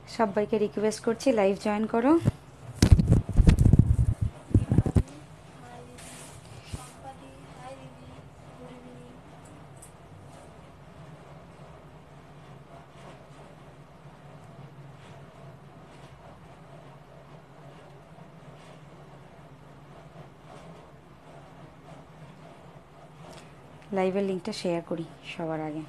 সবাইকে রিকোয়েস্ট করছি live join করো। লাইভের লিঙ্কটা শেয়ার করি সবার আগে।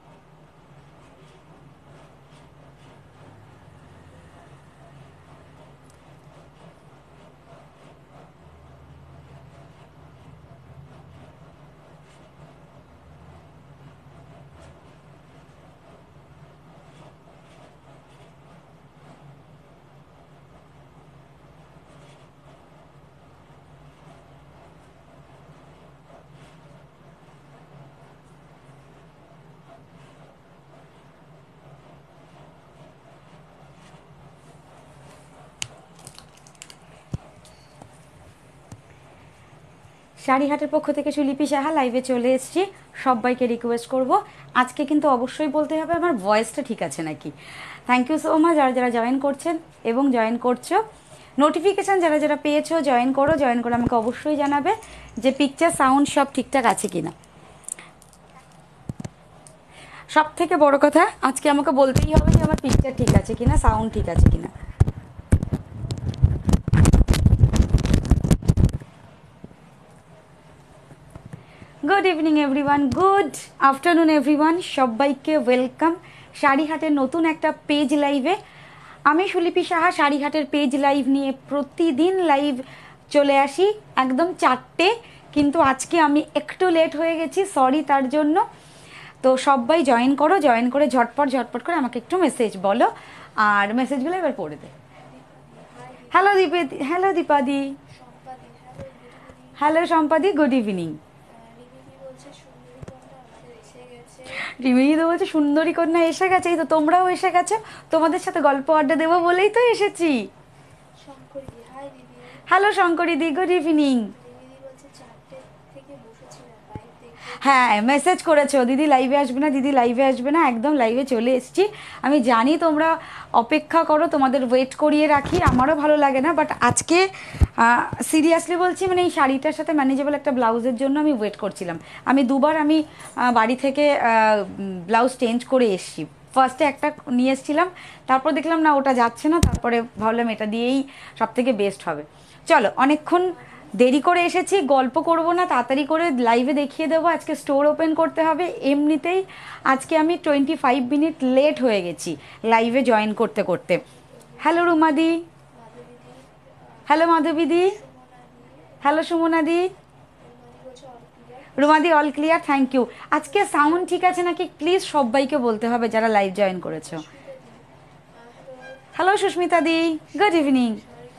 শাড়িহাটের পক্ষ থেকে সুলিপি সাহা লাইভে চলে এসেছি। সবাইকে রিকোয়েস্ট করব আজকে কিন্তু অবশ্যই বলতে হবে আমার ভয়েসটা ঠিক আছে নাকি। থ্যাংক ইউ সো মাচ যারা যারা জয়েন করছেন এবং জয়েন করছো। নোটিফিকেশান যারা যারা পেয়েছো জয়েন করো, জয়েন করে আমাকে অবশ্যই জানাবে যে পিকচার সাউন্ড সব ঠিকঠাক আছে কিনা। সব থেকে বড় কথা আজকে আমাকে বলতেই হবে যে আমার পিকচার ঠিক আছে কিনা, সাউন্ড ঠিক আছে কিনা। Good evening everyone, good afternoon everyone, সবাইকে ওয়েলকাম শাড়িহাটের নতুন একটা পেজ লাইভে। আমি সুলিপি সাহা শাড়িহাটের পেজ লাইভ নিয়ে প্রতিদিন লাইভ চলে আসি একদম 4টে, কিন্তু আজকে আমি একটু লেট হয়ে গেছি, সরি তার জন্য। তো সবাই জয়েন করো, জয়েন করে ঝটপট করে আমাকে একটু মেসেজ বলো, আর মেসেজগুলো এবার পড়ে দে। হ্যালো দীপাদি, হ্যালো দীপাদি, হ্যালো সম্পাদি, গুড ইভিনিং। রিমিদি তো বলছে সুন্দরী কন্যা এসে গেছে, এই তো তোমরাও এসে গেছো, তোমাদের সাথে গল্প আড্ডা দেবো বলেই তো এসেছি। হ্যালো শঙ্করিদি, গুড ইভিনিং। হ্যাঁ মেসেজ করেছো দিদি লাইভে আসবে না, দিদি লাইভে আসবে না, একদম লাইভে চলে এসেছি। আমি জানি তোমরা অপেক্ষা করো, তোমাদের ওয়েট করিয়ে রাখি, আমারও ভালো লাগে না, বাট আজকে সিরিয়াসলি বলছি, মানে এই শাড়িটার সাথে ম্যানেজেবল একটা ব্লাউজের জন্য আমি ওয়েট করছিলাম। আমি দুবার বাড়ি থেকে ব্লাউজ চেঞ্জ করে এসেছি। ফার্স্টে একটা নিয়ে এসেছিলাম, তারপর দেখলাম না ওটা যাচ্ছে না, তারপরে ভাবলাম এটা দিয়েই সব থেকে বেস্ট হবে। চলো অনেকক্ষণ দেরি করে এসেছি, গল্প করব না, তাড়াতাড়ি করে লাইভে দেখিয়ে দেবো। আজকে স্টোর ওপেন করতে হবে, এমনিতেই আজকে আমি 25 মিনিট লেট হয়ে গেছি লাইভে জয়েন করতে করতে। হ্যালো রুমাদি, হ্যালো মাধবীদি, হ্যালো সুমনাদি। রুমাদি অল ক্লিয়ার, থ্যাংক ইউ। আজকে সাউন্ড ঠিক আছে নাকি প্লিজ সবাইকে বলতে হবে যারা লাইভ জয়েন করেছো। Hello Sushmita di, good evening.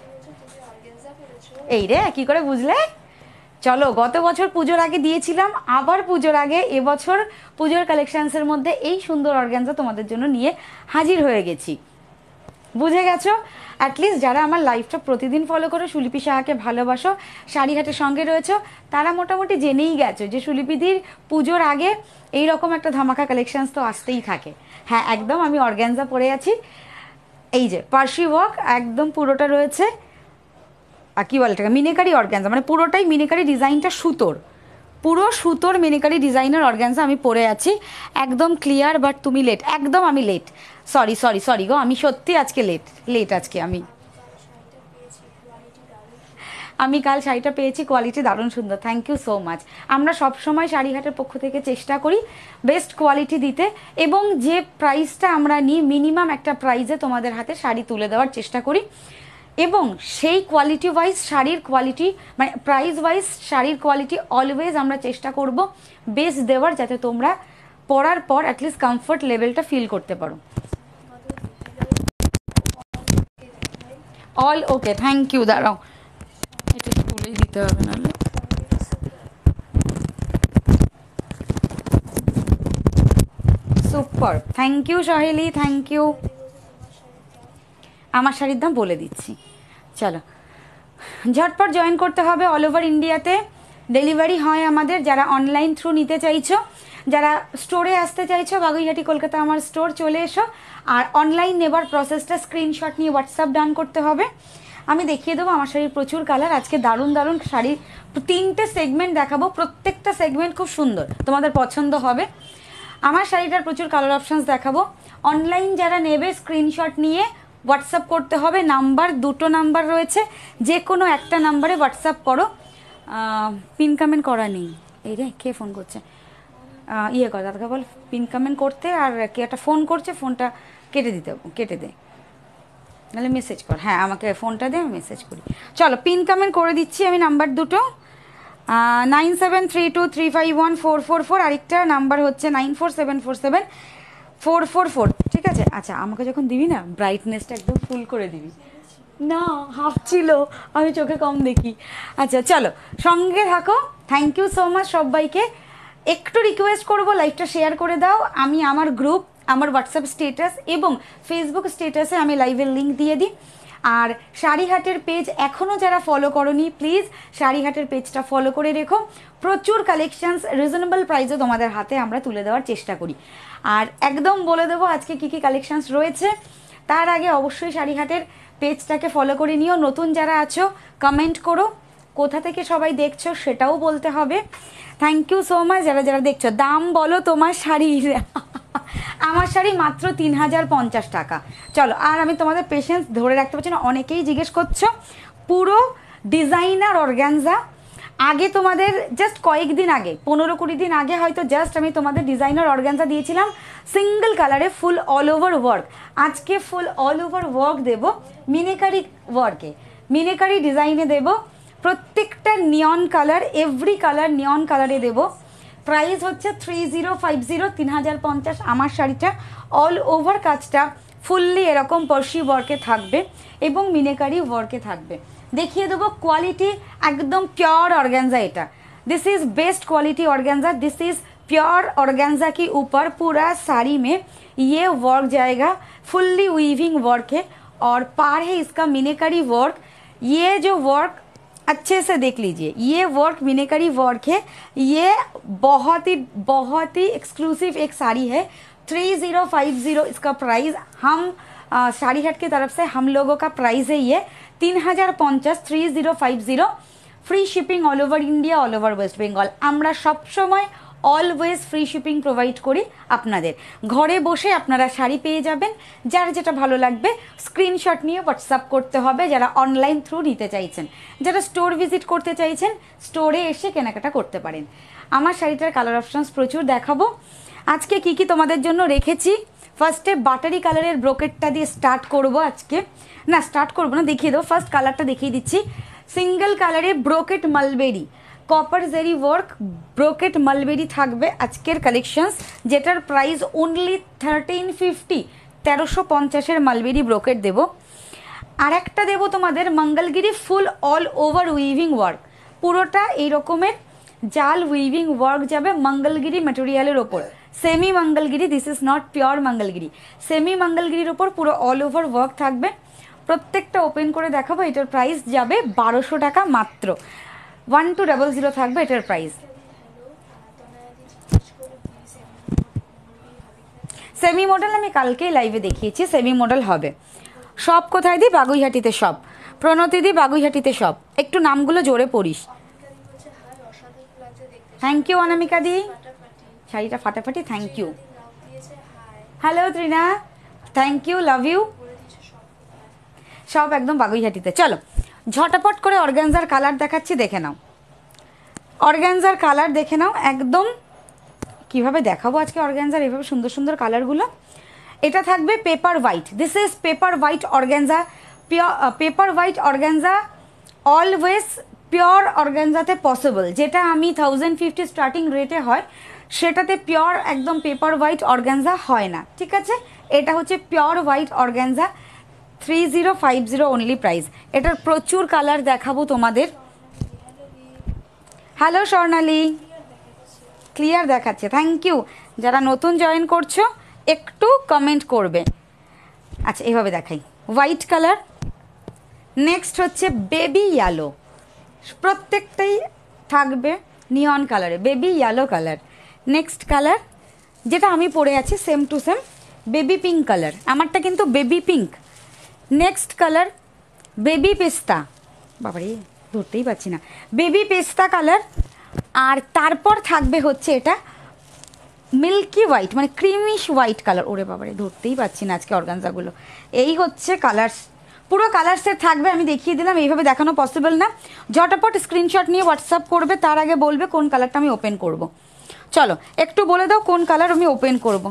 এই রে কি করে বুঝলে? চলো গত বছর পুজোর আগে দিয়েছিলাম, আবার পুজোর আগে এবছর পুজোর কালেকশনসের মধ্যে এই সুন্দর অর্গানজা তোমাদের জন্য নিয়ে হাজির হয়ে গেছি। বুঝে গেছো? অ্যাটলিস্ট যারা আমার লাইফটা প্রতিদিন ফলো করো, সুলিপি সাহাকে ভালোবাসো, শাড়িহাটের সঙ্গে রয়েছো, তারা মোটামুটি জেনেই গেছো যে সুলিপিদির পুজোর আগে এই রকম একটা ধামাকা কালেকশনস তো আসতেই থাকে। হ্যাঁ একদম, আমি অর্গানজা পরে আছি, এই যে পার্সি ওয়ার্ক একদম পুরোটা রয়েছে, আর কী বলে এটাকে মিনেকারি অর্গানজা, মানে পুরোটাই মিনেকারি ডিজাইনটা সুতোর, পুরো সুতোর মিনেকারি ডিজাইনার অর্গানজা আমি পরে আছি। একদম ক্লিয়ার, বাট তুমি লেট, একদম আমি লেট, সরি সরি সরি গো, আমি সত্যি আজকে লেট আজকে আমি কাল শাড়িটা পেয়েছি, কোয়ালিটি দারুণ সুন্দর, থ্যাংক ইউ সো মাচ। আমরা সবসময় শাড়িহাটের পক্ষ থেকে চেষ্টা করি বেস্ট কোয়ালিটি দিতে, এবং যে প্রাইসটা আমরা নিই মিনিমাম একটা প্রাইসে তোমাদের হাতে শাড়ি তুলে দেওয়ার চেষ্টা করি, এবং সেই কোয়ালিটি ওয়াইজ শাড়ির কোয়ালিটি, মানে প্রাইস ওয়াইজ শাড়ির কোয়ালিটি অলওয়েজ আমরা চেষ্টা করব বেস্ট দেওয়ার, যাতে তোমরা পরার পর অ্যাটলিস্ট কমফর্ট লেভেলটা ফিল করতে পারো। All okay, thank you. দাঁড়াও এটা খুলেই দিতে হবে নাহলে। Super, thank you Saheli, thank you. আমার শাড়ির দাম বলে দিচ্ছি, চলো ঝটপট জয়েন করতে হবে। অল ওভার ইন্ডিয়াতে ডেলিভারি হয় আমাদের, যারা অনলাইন থ্রু নিতে চাইছো, যারা স্টোরে আসতে চাইছো বাগুইহাটি কলকাতা আমার স্টোর চলে এসো। আর অনলাইন নেবার প্রসেসটা স্ক্রিনশট নিয়ে হোয়াটসঅ্যাপ ডান করতে হবে। আমি দেখিয়ে দেবো আমার শাড়ির প্রচুর কালার। আজকে দারুণ দারুণ শাড়ির 3টে সেগমেন্ট দেখাবো, প্রত্যেকটা সেগমেন্ট খুব সুন্দর, তোমাদের পছন্দ হবে। আমার শাড়িটার প্রচুর কালার অপশানস দেখাবো। অনলাইন যারা নেবে স্ক্রিনশট নিয়ে হোয়াটসঅ্যাপ করতে হবে। নাম্বার 2টো নাম্বার রয়েছে, যে কোনো একটা নাম্বারে হোয়াটসঅ্যাপ করো। পিন কমেন্ট করা নেই। এই রে কে ফোন করছে, ইয়ে কর দাদাকে বল পিন কমেন্ট করতে। আর কে একটা ফোন করছে, ফোনটা কেটে দে, নাহলে মেসেজ কর। হ্যাঁ আমাকে ফোনটা দে, আমি মেসেজ করি। চলো পিন কমেন্ট করে দিচ্ছি আমি নাম্বার 2টো। 9732351444, আরেকটা নাম্বার হচ্ছে 94747444। ঠিক আছে? আচ্ছা আমাকে যখন দিবি না ব্রাইটনেসটা একদম ফুল করে দিবি, না হাফ ছিল, আমি চোখে কম দেখি। আচ্ছা চলো সঙ্গে থাকো। থ্যাংক ইউ সো মাচ সবাইকে। একটু রিকোয়েস্ট করবো লাইভটা শেয়ার করে দাও। আমি আমার গ্রুপ, আমার হোয়াটসঅ্যাপ স্টেটাস এবং ফেসবুক স্টেটাসে আমি লাইভের লিঙ্ক দিয়ে দিই। আর শাড়িহাটের পেজ এখনও যারা ফলো করোনি প্লিজ শাড়িহাটের পেজটা ফলো করে রেখো। প্রচুর কালেকশানস রিজনেবল প্রাইসে তোমাদের হাতে আমরা তুলে দেওয়ার চেষ্টা করি। আর একদম বলে দেবো আজকে কী কী কালেকশানস রয়েছে। তার আগে অবশ্যই শাড়িহাটের পেজটাকে ফলো করে নিও। নতুন যারা আছো কমেন্ট করো, কোথা থেকে সবাই দেখছো সেটাও বলতে হবে। থ্যাংক ইউ সো মাচ যারা যারা দেখছো। দাম বলো তোমার শাড়ির। আমার শাড়ি মাত্র 3050 টাকা। চলো, আর আমি তোমাদের পেশেন্স ধরে রাখতে পারছি না, অনেকেই জিজ্ঞেস করছো। পুরো ডিজাইনার অর্গ্যানজা। আগে তোমাদের জাস্ট কয়েকদিন আগে 15-20 দিন আগে হয়তো জাস্ট আমি তোমাদের ডিজাইনার অর্গ্যানজা দিয়েছিলাম সিঙ্গেল কালারে ফুল অল ওভার ওয়ার্ক। আজকে ফুল অল ওভার ওয়ার্ক দেবো মিনেকারি ওয়ার্কে, মিনেকারি ডিজাইনে দেবো। প্রত্যেকটা neon colour, every colour neon কালারে দেবো। প্রাইস হচ্ছে 3050, 3050। আমার শাড়িটা অল ওভার কাজটা ফুললি এরকম পার্সি ওয়ার্কে থাকবে এবং মিনেকারি ওয়ার্কে থাকবে। দেখিয়ে দেবো কোয়ালিটি একদম प्योर ऑर्गेन्जा। এটা this is best quality organza. This is pure organza के ऊपर पूरा साड़ी में ये वर्क जाएगा, फुल्ली वीविंग वर्क है और पार है इसका मिनेकरी वर्क। ये जो वर्क अच्छे से देख लीजिए, ये वर्क मिनेकरी वर्क है। ये बहुत ही एक्सक्लूसिव एक साड़ी है। 3050 इसका प्राइस। हम শাড়িহাট की तरफ से हम लोगों का प्राइस है ये 3050, 3050। Free shipping all over India, all over West Bengal. আমরা সব সময় অলওয়েজ ফ্রি শিপিং প্রোভাইড করি আপনাদের। ঘরে বসে আপনারা শাড়ি পেয়ে যাবেন, যার যেটা ভালো লাগবে স্ক্রিনশট নিয়ে হোয়াটসঅ্যাপ করতে হবে। যারা অনলাইন থ্রু নিতে চাইছেন, যারা স্টোর ভিজিট করতে চাইছেন স্টোরে এসে কেনাকাটা করতে পারেন। আমার শাড়িটার কালার অপশানস প্রচুর দেখাবো। আজকে কি কি তোমাদের জন্য রেখেছি। ফার্স্টে বাটারি কালারের ব্রোকেটটা দিয়ে স্টার্ট করব আজকে। না স্টার্ট করবো না, দেখিয়ে দেবো। ফার্স্ট কালারটা দেখিয়ে দিচ্ছি। সিঙ্গেল কালারে brocade mulberry, copper zari work brocade mulberry থাকবে আজকের কালেকশনস, যেটার প্রাইস অনলি 1350। 1350-এর মালবেরি ব্রোকেট দেবো। আর একটা দেবো তোমাদের Mangalagiri full all over weaving work. পুরোটা এই রকমের জাল উইভিং ওয়ার্ক যাবে মঙ্গলগিরি ম্যাটেরিয়ালের ওপর। Semi Mangalagiri, this is not pure Mangalagiri. Semi মঙ্গলগিরির ওপর পুরো অল ওভার ওয়ার্ক থাকবে। প্রত্যেকটা ওপেন করে দেখাবো। এটার প্রাইস যাবে 1200 টাকা মাত্র। 1200 থাকবে এটার প্রাইস। সেমি মডেল আমি কালকেই লাইভে দেখিয়েছি, সেমি মডেল হবে। সব কোথায় দিই? বাগুইহাটিতে সব। প্রণতি দি বাগুইহাটিতে সব। একটু নামগুলো জোরে পড়িস। থ্যাংক ইউ অনামিকা দি, শাড়িটা ফাটাফাটি, thank you. Hello Trina, thank you, love you. সব একদম বাগুইহাটিতে। চলো ঝটাপট করে অর্গানজার কালার দেখাচ্ছি, দেখে নাও। অর্গানজার কালার দেখে নাও। একদম কিভাবে দেখাবো আজকে অর্গানজার এভাবে সুন্দর সুন্দর কালারগুলো। এটা থাকবে paper white. This is paper white organza. Paper white organza always pure অর্গানজাতে পসিবল। যেটা আমি 1050 স্টার্টিং রেটে হয় সেটাতে পিওর একদম পেপার হোয়াইট অর্গানজা হয় না। ঠিক আছে, এটা হচ্ছে pure white organza. 3050 only price. এটার প্রচুর কালার দেখাবো তোমাদের। হ্যালো স্বর্ণালী, ক্লিয়ার দেখাচ্ছে, থ্যাংক ইউ। যারা নতুন জয়েন করছো একটু কমেন্ট করবে। আচ্ছা এভাবে দেখাই, হোয়াইট কালার। নেক্সট হচ্ছে বেবি ইয়েলো, প্রত্যেকটাই থাকবে নিয়ন কালারে, baby yellow colour. Next colour যেটা আমি পরে আছি same to same baby pink colour, আমারটা কিন্তু baby pink. Next colour baby পেস্তা, বাবারে ধরতেই পারছি না, বেবি পেস্তা কালার। আর তারপর থাকবে হচ্ছে এটা মিল্কি হোয়াইট, মানে ক্রিমিশ হোয়াইট কালার। ওরে বাবারে ধরতেই পাচ্ছি না আজকে অর্গানজাগুলো। এই হচ্ছে কালার, পুরো কালার সেট থাকবে, আমি দেখিয়ে দিলাম। এইভাবে দেখানো পসিবল না, ঝটাপট স্ক্রিনশট নিয়ে হোয়াটসঅ্যাপ করবে, তার আগে বলবে কোন কালারটা আমি ওপেন করব। চলো একটু বলে দাও কোন কালার আমি ওপেন করব।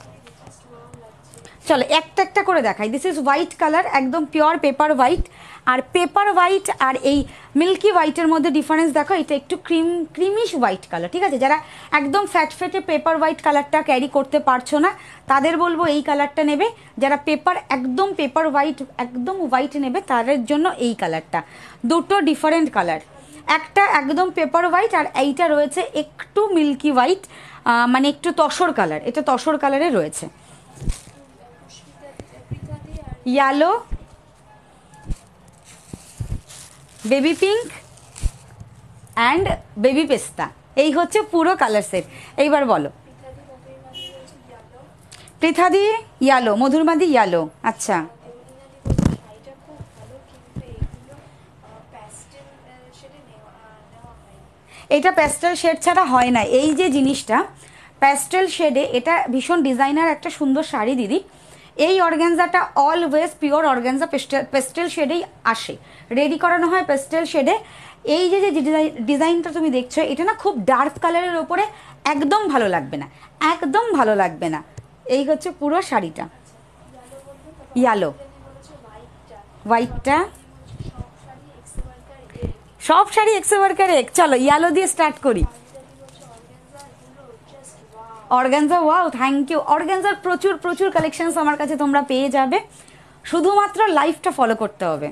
চলো একটা একটা করে দেখাই। দিস ইজ হোয়াইট কালার, একদম পিওর পেপার হোয়াইট। আর পেপার হোয়াইট আর এই মিল্কি হোয়াইটের মধ্যে ডিফারেন্স দেখো, এটা একটু ক্রিমিশ হোয়াইট কালার, ঠিক আছে? যারা একদম ফ্যাটে পেপার হোয়াইট কালারটা ক্যারি করতে পারছো না তাদের বলবো এই কালারটা নেবে। যারা একদম পেপার হোয়াইট একদম হোয়াইট নেবে তাদের জন্য এই কালারটা। দুটো ডিফারেন্ট কালার, একটা একদম পেপার হোয়াইট আর এইটা রয়েছে একটু মিল্কি হোয়াইট, মানে একটু তসর কালার, এটা তসর কালারে রয়েছে। Yellow, baby pink and baby পেস্তা, এই হচ্ছে পুরো কালার সেট। এইবার বলো পৃথাদি ইয়ালো, মধুরমাদি ইয়ালো। আচ্ছা এটা প্যাস্টেল শেড ছাড়া হয় না, এই যে জিনিসটা প্যাস্টেল শেডে, এটা ভীষণ ডিজাইনার একটা সুন্দর শাড়ি দিদি। এই অর্গ্যানজাটা অলওয়েজ পিওর অর্গ্যানজা পেস্টেল শেডেই আসে, রেডি করানো হয় পেস্টেল শেডে। এই যে যে ডিজাইনটা তুমি দেখছো এটা না খুব ডার্ক কালারের ওপরে একদম ভালো লাগবে না, একদম ভালো লাগবে না। এই হচ্ছে পুরো শাড়িটা, ইয়ালো হোয়াইটটা, সব শাড়ি এক্সে ওয়ার্কার এক। চলো ইয়ালো দিয়ে স্টার্ট করি। Organza, wow thank you. অর্গানজার প্রচুর প্রচুর কালেকশনস আমার কাছে তোমরা পেয়ে যাবে, শুধুমাত্র লাইফটা ফলো করতে হবে।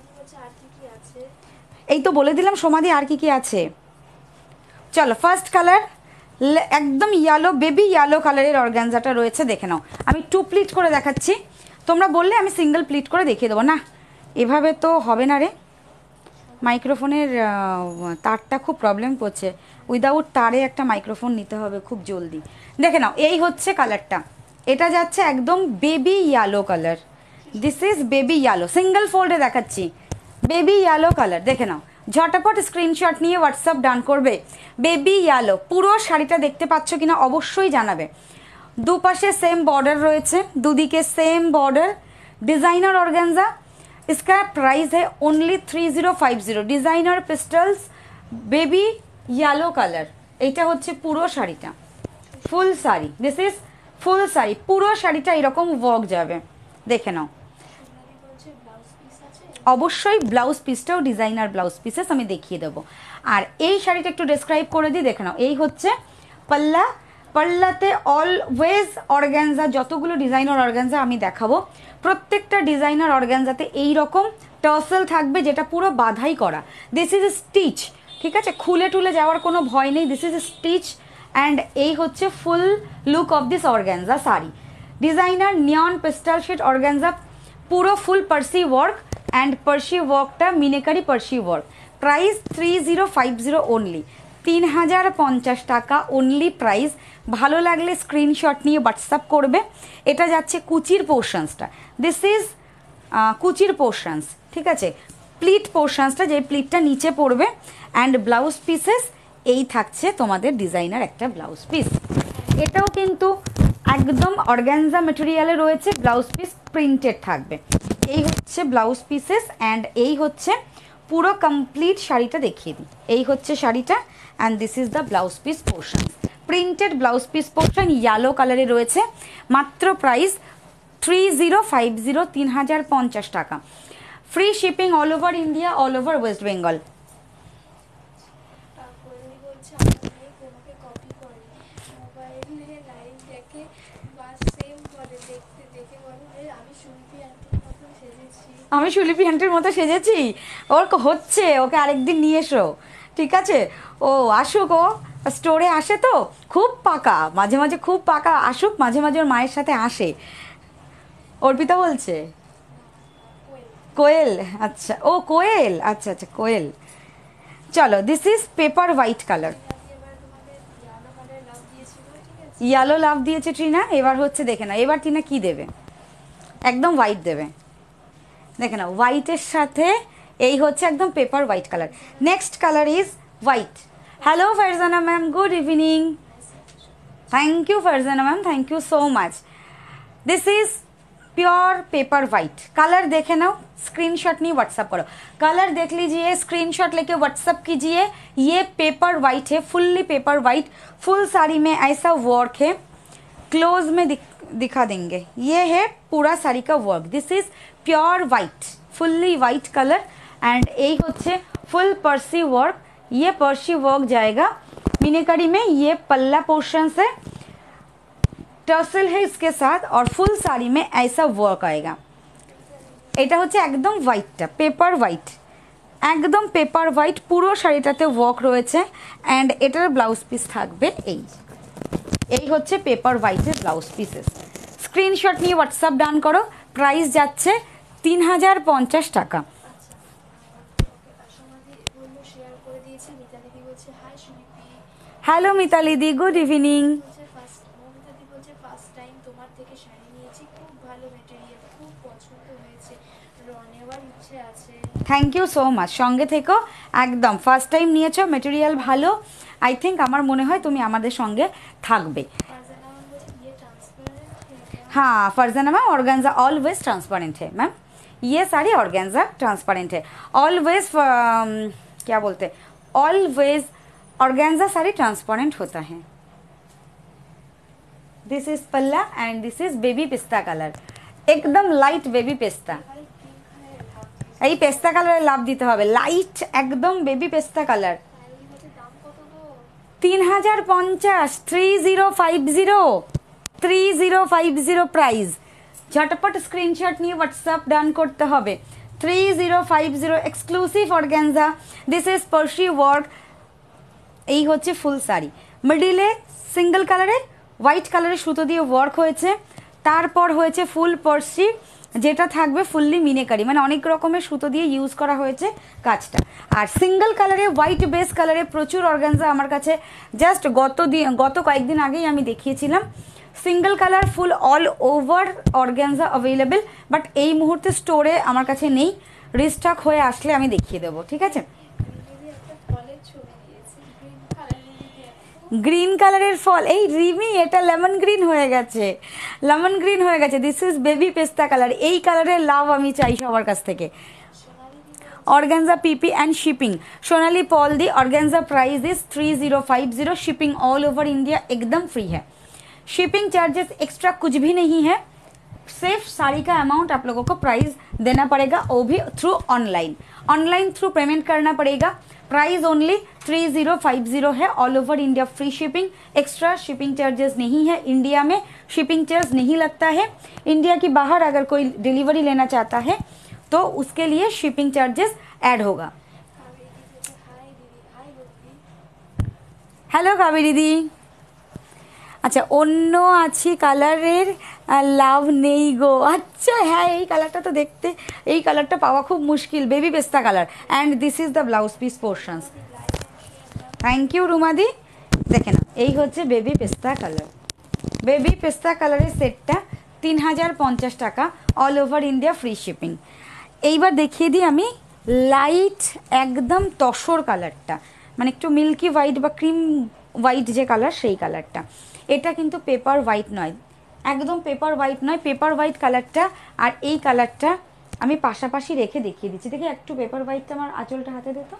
এই তো বলে দিলাম সমাধি আর কি কি আছে। চলো ফার্স্ট কালার একদম ইয়ালো, বেবি ইয়ালো কালারের অর্গানজাটা রয়েছে, দেখে নাও। আমি 2 প্লিট করে দেখাচ্ছি, তোমরা বললে আমি সিঙ্গেল প্লিট করে দেখিয়ে দেবো। না এভাবে তো হবে না রে, মাইক্রোফোনের তারটা খুব প্রবলেম করছে, উইদাউট তারে একটা মাইক্রোফোন নিতে হবে খুব জলদি। দেখে নাও এই হচ্ছে কালারটা, এটা যাচ্ছে একদম baby yellow colour. This is baby yellow, single ফোল্ডে দেখাচ্ছি, বেবি ইয়ালো কালার। দেখে নাও, ঝটাপট স্ক্রিনশট নিয়ে হোয়াটসঅ্যাপ ডান করবে। বেবি ইয়ালো, পুরো শাড়িটা দেখতে পাচ্ছ কিনা অবশ্যই জানাবে। দুপাশে সেম বর্ডার রয়েছে, দুদিকে সেম বর্ডার, ডিজাইনার অর্গানজা। इसका प्राइस है only 3050। Designer pistols baby yellow colour. এইটা হচ্ছে পুরো শাড়িটা, full sari, this is full sari, পুরো শাড়িটা এরকম ওয়ার্ক যাবে, দেখে নাও। অবশ্যই ব্লাউজ পিসটাও ডিজাইনার ব্লাউজ পিসেস আমি দেখিয়ে দেবো। আর এই শাড়িটা একটু ডেসক্রাইব করে দিই, দেখে নাও। এই হচ্ছে পাল্লা, পাল্লাতে অলওয়েজ অর্গানজা, যতগুলো ডিজাইনার অর্গানজা আমি দেখাবো প্রত্যেকটা ডিজাইনার অর্গানজাতে এইরকম টার্সেল থাকবে, যেটা পুরো বাঁধাই করা। দিস ইজ স্টিচ, ঠিক আছে, খুলে টুলে যাওয়ার কোনো ভয় নেই। দিস ইজ স্টিচ অ্যান্ড এই হচ্ছে full look of this organza sari. Designer neon pastel shade organza, পুরো full Parsi work and Parsi ওয়ার্কটা মিনেকারি পার্সি ওয়ার্ক। প্রাইস 3050 ওনলি, 3050 টাকা অনলি প্রাইস। ভালো লাগলে স্ক্রিনশট নিয়ে হোয়াটসঅ্যাপ করবে। এটা যাচ্ছে কুচির পোর্শনসটা, দিস ইজ কুচির পোর্শনস, ঠিক আছে, প্লিট পোর্শনসটা, যে প্লিটটা নিচে পড়বে। অ্যান্ড ব্লাউজ পিসেস এই থাকছে তোমাদের ডিজাইনার একটা ব্লাউজ পিস। এটাও কিন্তু একদম অর্গানজা মেটেরিয়ালে রয়েছে, ব্লাউজ পিস প্রিন্টেড থাকবে। এই হচ্ছে ব্লাউজ পিসেস অ্যান্ড এই হচ্ছে পুরো কমপ্লিট শাড়িটা দেখিয়ে দিই। এই হচ্ছে শাড়িটা and this is the blouse piece portion, printed blouse piece portion yellow কালারে রয়েছে। মাত্র প্রাইস 3050, 3050 টাকা। Free shipping all over India, all over West Bengal. আমি সুলিপি আন্টির মতো সেজেছি, ওর হচ্ছে, ওকে আরেকদিন নিয়ে এসো, ঠিক আছে? ও আসুক, ও স্টোরে আসে তো, খুব পাকা, মাঝে মাঝে খুব পাকা, আসুক মাঝে মাঝে, ওর মায়ের সাথে আসে। অর্পিতা বলছে কোয়েল, আচ্ছা ও কোয়েল, আচ্ছা আচ্ছা কোয়েল। চলো this is paper white colour. Yellow love দিয়েছে ট্রিনা। এবার হচ্ছে দেখে না, এবার ট্রিনা কি দেবে, একদম হোয়াইট দেবে। দেখে না, হোয়াইটের সাথে এই হচ্ছে একদম paper white colour. Next colour is white. Hello Farzana ma'am, good evening. Thank you Farzana ma'am, thank you so much. This is pure paper white. Colour देखे ना, स्क्रीनशॉट नहीं व्हाट्सअप करो, कलर देख लीजिए, स्क्रीनशॉट लेके व्हाट्सअप कीजिए। ये पेपर वाइट है, fully paper white. Full sari में ऐसा वर्क है, क्लोज में दिखा देंगे। ये है पूरा साड़ी का work. This is pure white, fully white colour and यही होच्छे फुल पर्सी वर्क। ये पर्सी वर्क जाएगा मीनाकारी में। ये पल्ला पोर्शन से टर्सल है इसके साथ और फुल साड़ी में ऐसा वर्क आएगा। এটা হচ্ছে একদম হোয়াইটটা, পেপার হোয়াইট, একদম পেপার হোয়াইট। পুরো শাড়িটাতে ওয়ার্ক রয়েছে অ্যান্ড এটার ব্লাউজ পিস থাকবে এই হচ্ছে পেপার হোয়াইটের ব্লাউজ পিসেস। স্ক্রিনশট নিয়ে হোয়াটসঅ্যাপ ডান করো। প্রাইস যাচ্ছে 3050 টাকা। হ্যালো মিতালি দি, good evening. Thank you so much, সঙ্গে থেকো একদম। ফার্স্ট টাইম নিয়েছো, মেটেরিয়াল ভালো। আই থিঙ্ক আমার মনে হয় তুমি আমাদের সঙ্গে থাকবে। हाँ Farzana ma'am, organza always transparent है मैम। ये साड़ी ऑर्गेन्जा ट्रांसपेरेंट है ऑलवेज। क्या बोलते हैं, ऑलवेज ऑर्गेन्जा साड़ी ट्रांसपेरेंट होता है। दिस इज पल्ला एंड दिस इज बेबी पिस्ता कलर, एकदम लाइट बेबी पिस्ता। এই পেস্তা কালারের লাভ দিতে হবে, লাইট একদম বেবি পেস্তা কালার। 3050, 3050 প্রাইস। ঝটপট স্ক্রিনশট নিয়ে হোয়াটসঅ্যাপ ডান করতে হবে। 3050 exclusive organza. This is Parsi work. এই হচ্ছে ফুল শাড়ি, মিডিলে সিঙ্গেল কালারে হোয়াইট কালারের সুতো দিয়ে ওয়ার্ক হয়েছে। তারপর হয়েছে ফুল পার্সি, যেটা থাকবে ফুললি মিনেকারি, মানে অনেক রকমের সুতো দিয়ে ইউজ করা হয়েছে কাজটা। আর সিঙ্গেল কালারে হোয়াইট বেস কালারে প্রচুর অর্গানজা আমার কাছে জাস্ট গত কয়েকদিন আগেই আমি দেখিয়েছিলাম। Single colour full all over organza available, but এই মুহূর্তে স্টোরে আমার কাছে নেই। রিস্টক হয়ে আসলে আমি দেখিয়ে দেবো, ঠিক আছে। গ্রিন কালারের ফল, এই রিমি এটা লেমন গ্রিন হয়ে গেছে, লেমন গ্রিন হয়ে গেছে। দিস ইজ বেবি পেস্তা কালার। এই কালারের লাভ আমি চাই সবার কাছ থেকে। ऑर्गेन्जा पीपी एंड शिपिंग सोनाली पॉल दी। Organza price is 3050। Shipping all over India एकदम फ्री है। शिपिंग चार्जेस एक्स्ट्रा कुछ भी नहीं है, सिर्फ साड़ी का अमाउंट आप लोगों को प्राइस देना पड़ेगा, वो भी थ्रू ऑनलाइन थ्रू पेमेंट करना पड़ेगा। प्राइस ओनली 3050 है। All over India free shipping, extra shipping charges नहीं है। इंडिया में शिपिंग चार्ज नहीं लगता है। इंडिया के बाहर अगर कोई डिलीवरी लेना चाहता है तो उसके लिए शिपिंग चार्जेस ऐड होगा। हेलो कावेरी दी। अच्छा অন্য আছি কালারের লাভ নেই গো। আচ্ছা হ্যাঁ, এই কালারটা তো দেখতে, এই কালারটা পাওয়া খুব মুশকিল, বেবি পেস্তা colour. And this is the blouse piece portions. Thank you রুমাদি। দেখে না, এই হচ্ছে বেবি পেস্তা কালার। বেবি পেস্তা কালারের সেটটা 3050 টাকা, all over India free shipping. এইবার দেখিয়ে দিই আমি লাইট একদম তসর কালারটা, মানে একটু মিল্কি হোয়াইট বা ক্রিম হোয়াইট যে কালার, সেই কালারটা। এটা কিন্তু পেপার হোয়াইট নয়, একদম পেপার হোয়াইট নয়, পেপার হোয়াইট কালারটা আর এই কালারটা আমি পাশাপাশি রেখে দেখিয়ে দিচ্ছি। দেখি একটু পেপার হোয়াইটটা আমার আঁচলটা হাতে দিত।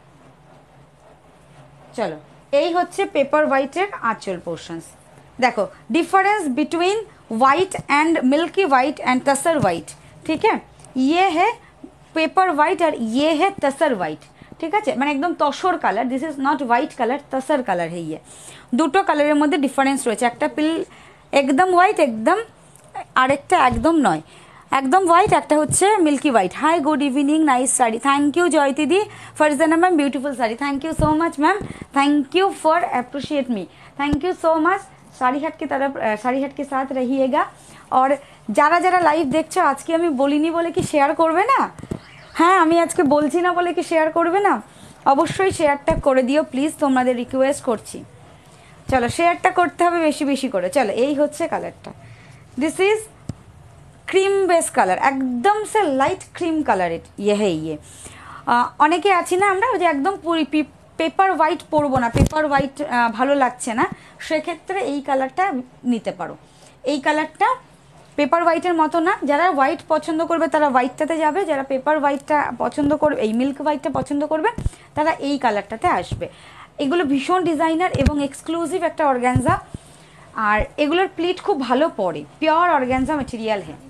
চলো, এই হচ্ছে পেপার হোয়াইটের আঁচল পোর্শনস। देखो difference between white and milky white and tussar white, ठीक है। ये है पेपर वाइट और ये है तसर वाइट, ठीक है। मैं एकदम tussar colour, this is not white colour, tussar colour है ये। दुटो कलर मध्य डिफारेंस रही है, एक पिल एकदम वाइट एकदम आरेकटा एकदम नय, एकदम वाइट एक होच्छे milky white. Hi good evening, nice sari, thank you Jayati दी। Farzana ma'am beautiful sari, thank you so much ma'am, thank you for appreciate me, thank you so much. Sari हाट की तरफ, साड़ी हाट के साथ रहिएगा। और যারা যারা লাইভ দেখছো, আজকে আমি বলিনি বলে কি শেয়ার করবে না? হ্যাঁ, আমি আজকে বলছি না বলে কি শেয়ার করবে না? অবশ্যই শেয়ারটা করে দিও প্লিজ, তোমাদের রিকোয়েস্ট করছি। চলো শেয়ারটা করতে হবে বেশি বেশি করে। চলো এই হচ্ছে কালারটা, this is cream base colour, একদম সে লাইট ক্রিম কালার। ইয়ে হে ইয়ে অনেকে আছি না আমরা যে একদম পেপার হোয়াইট পরবো না, পেপার হোয়াইট ভালো লাগছে না, সেক্ষেত্রে এই কালারটা নিতে পারো। এই কালারটা পেপার হোয়াইটের মতো না, যারা হোয়াইট পছন্দ করবে তারা হোয়াইটটাতে যাবে, যারা পেপার হোয়াইটটা পছন্দ করবে, এই মিল্ক হোয়াইটটা পছন্দ করবে, তারা এই কালারটাতে আসবে। এগুলো ভীষণ ডিজাইনার এবং এক্সক্লুসিভ একটা অর্গ্যানজা, আর এগুলোর প্লিট খুব ভালো পড়ে, পিওর অর্গ্যানজা মেটেরিয়াল হ্যাঁ।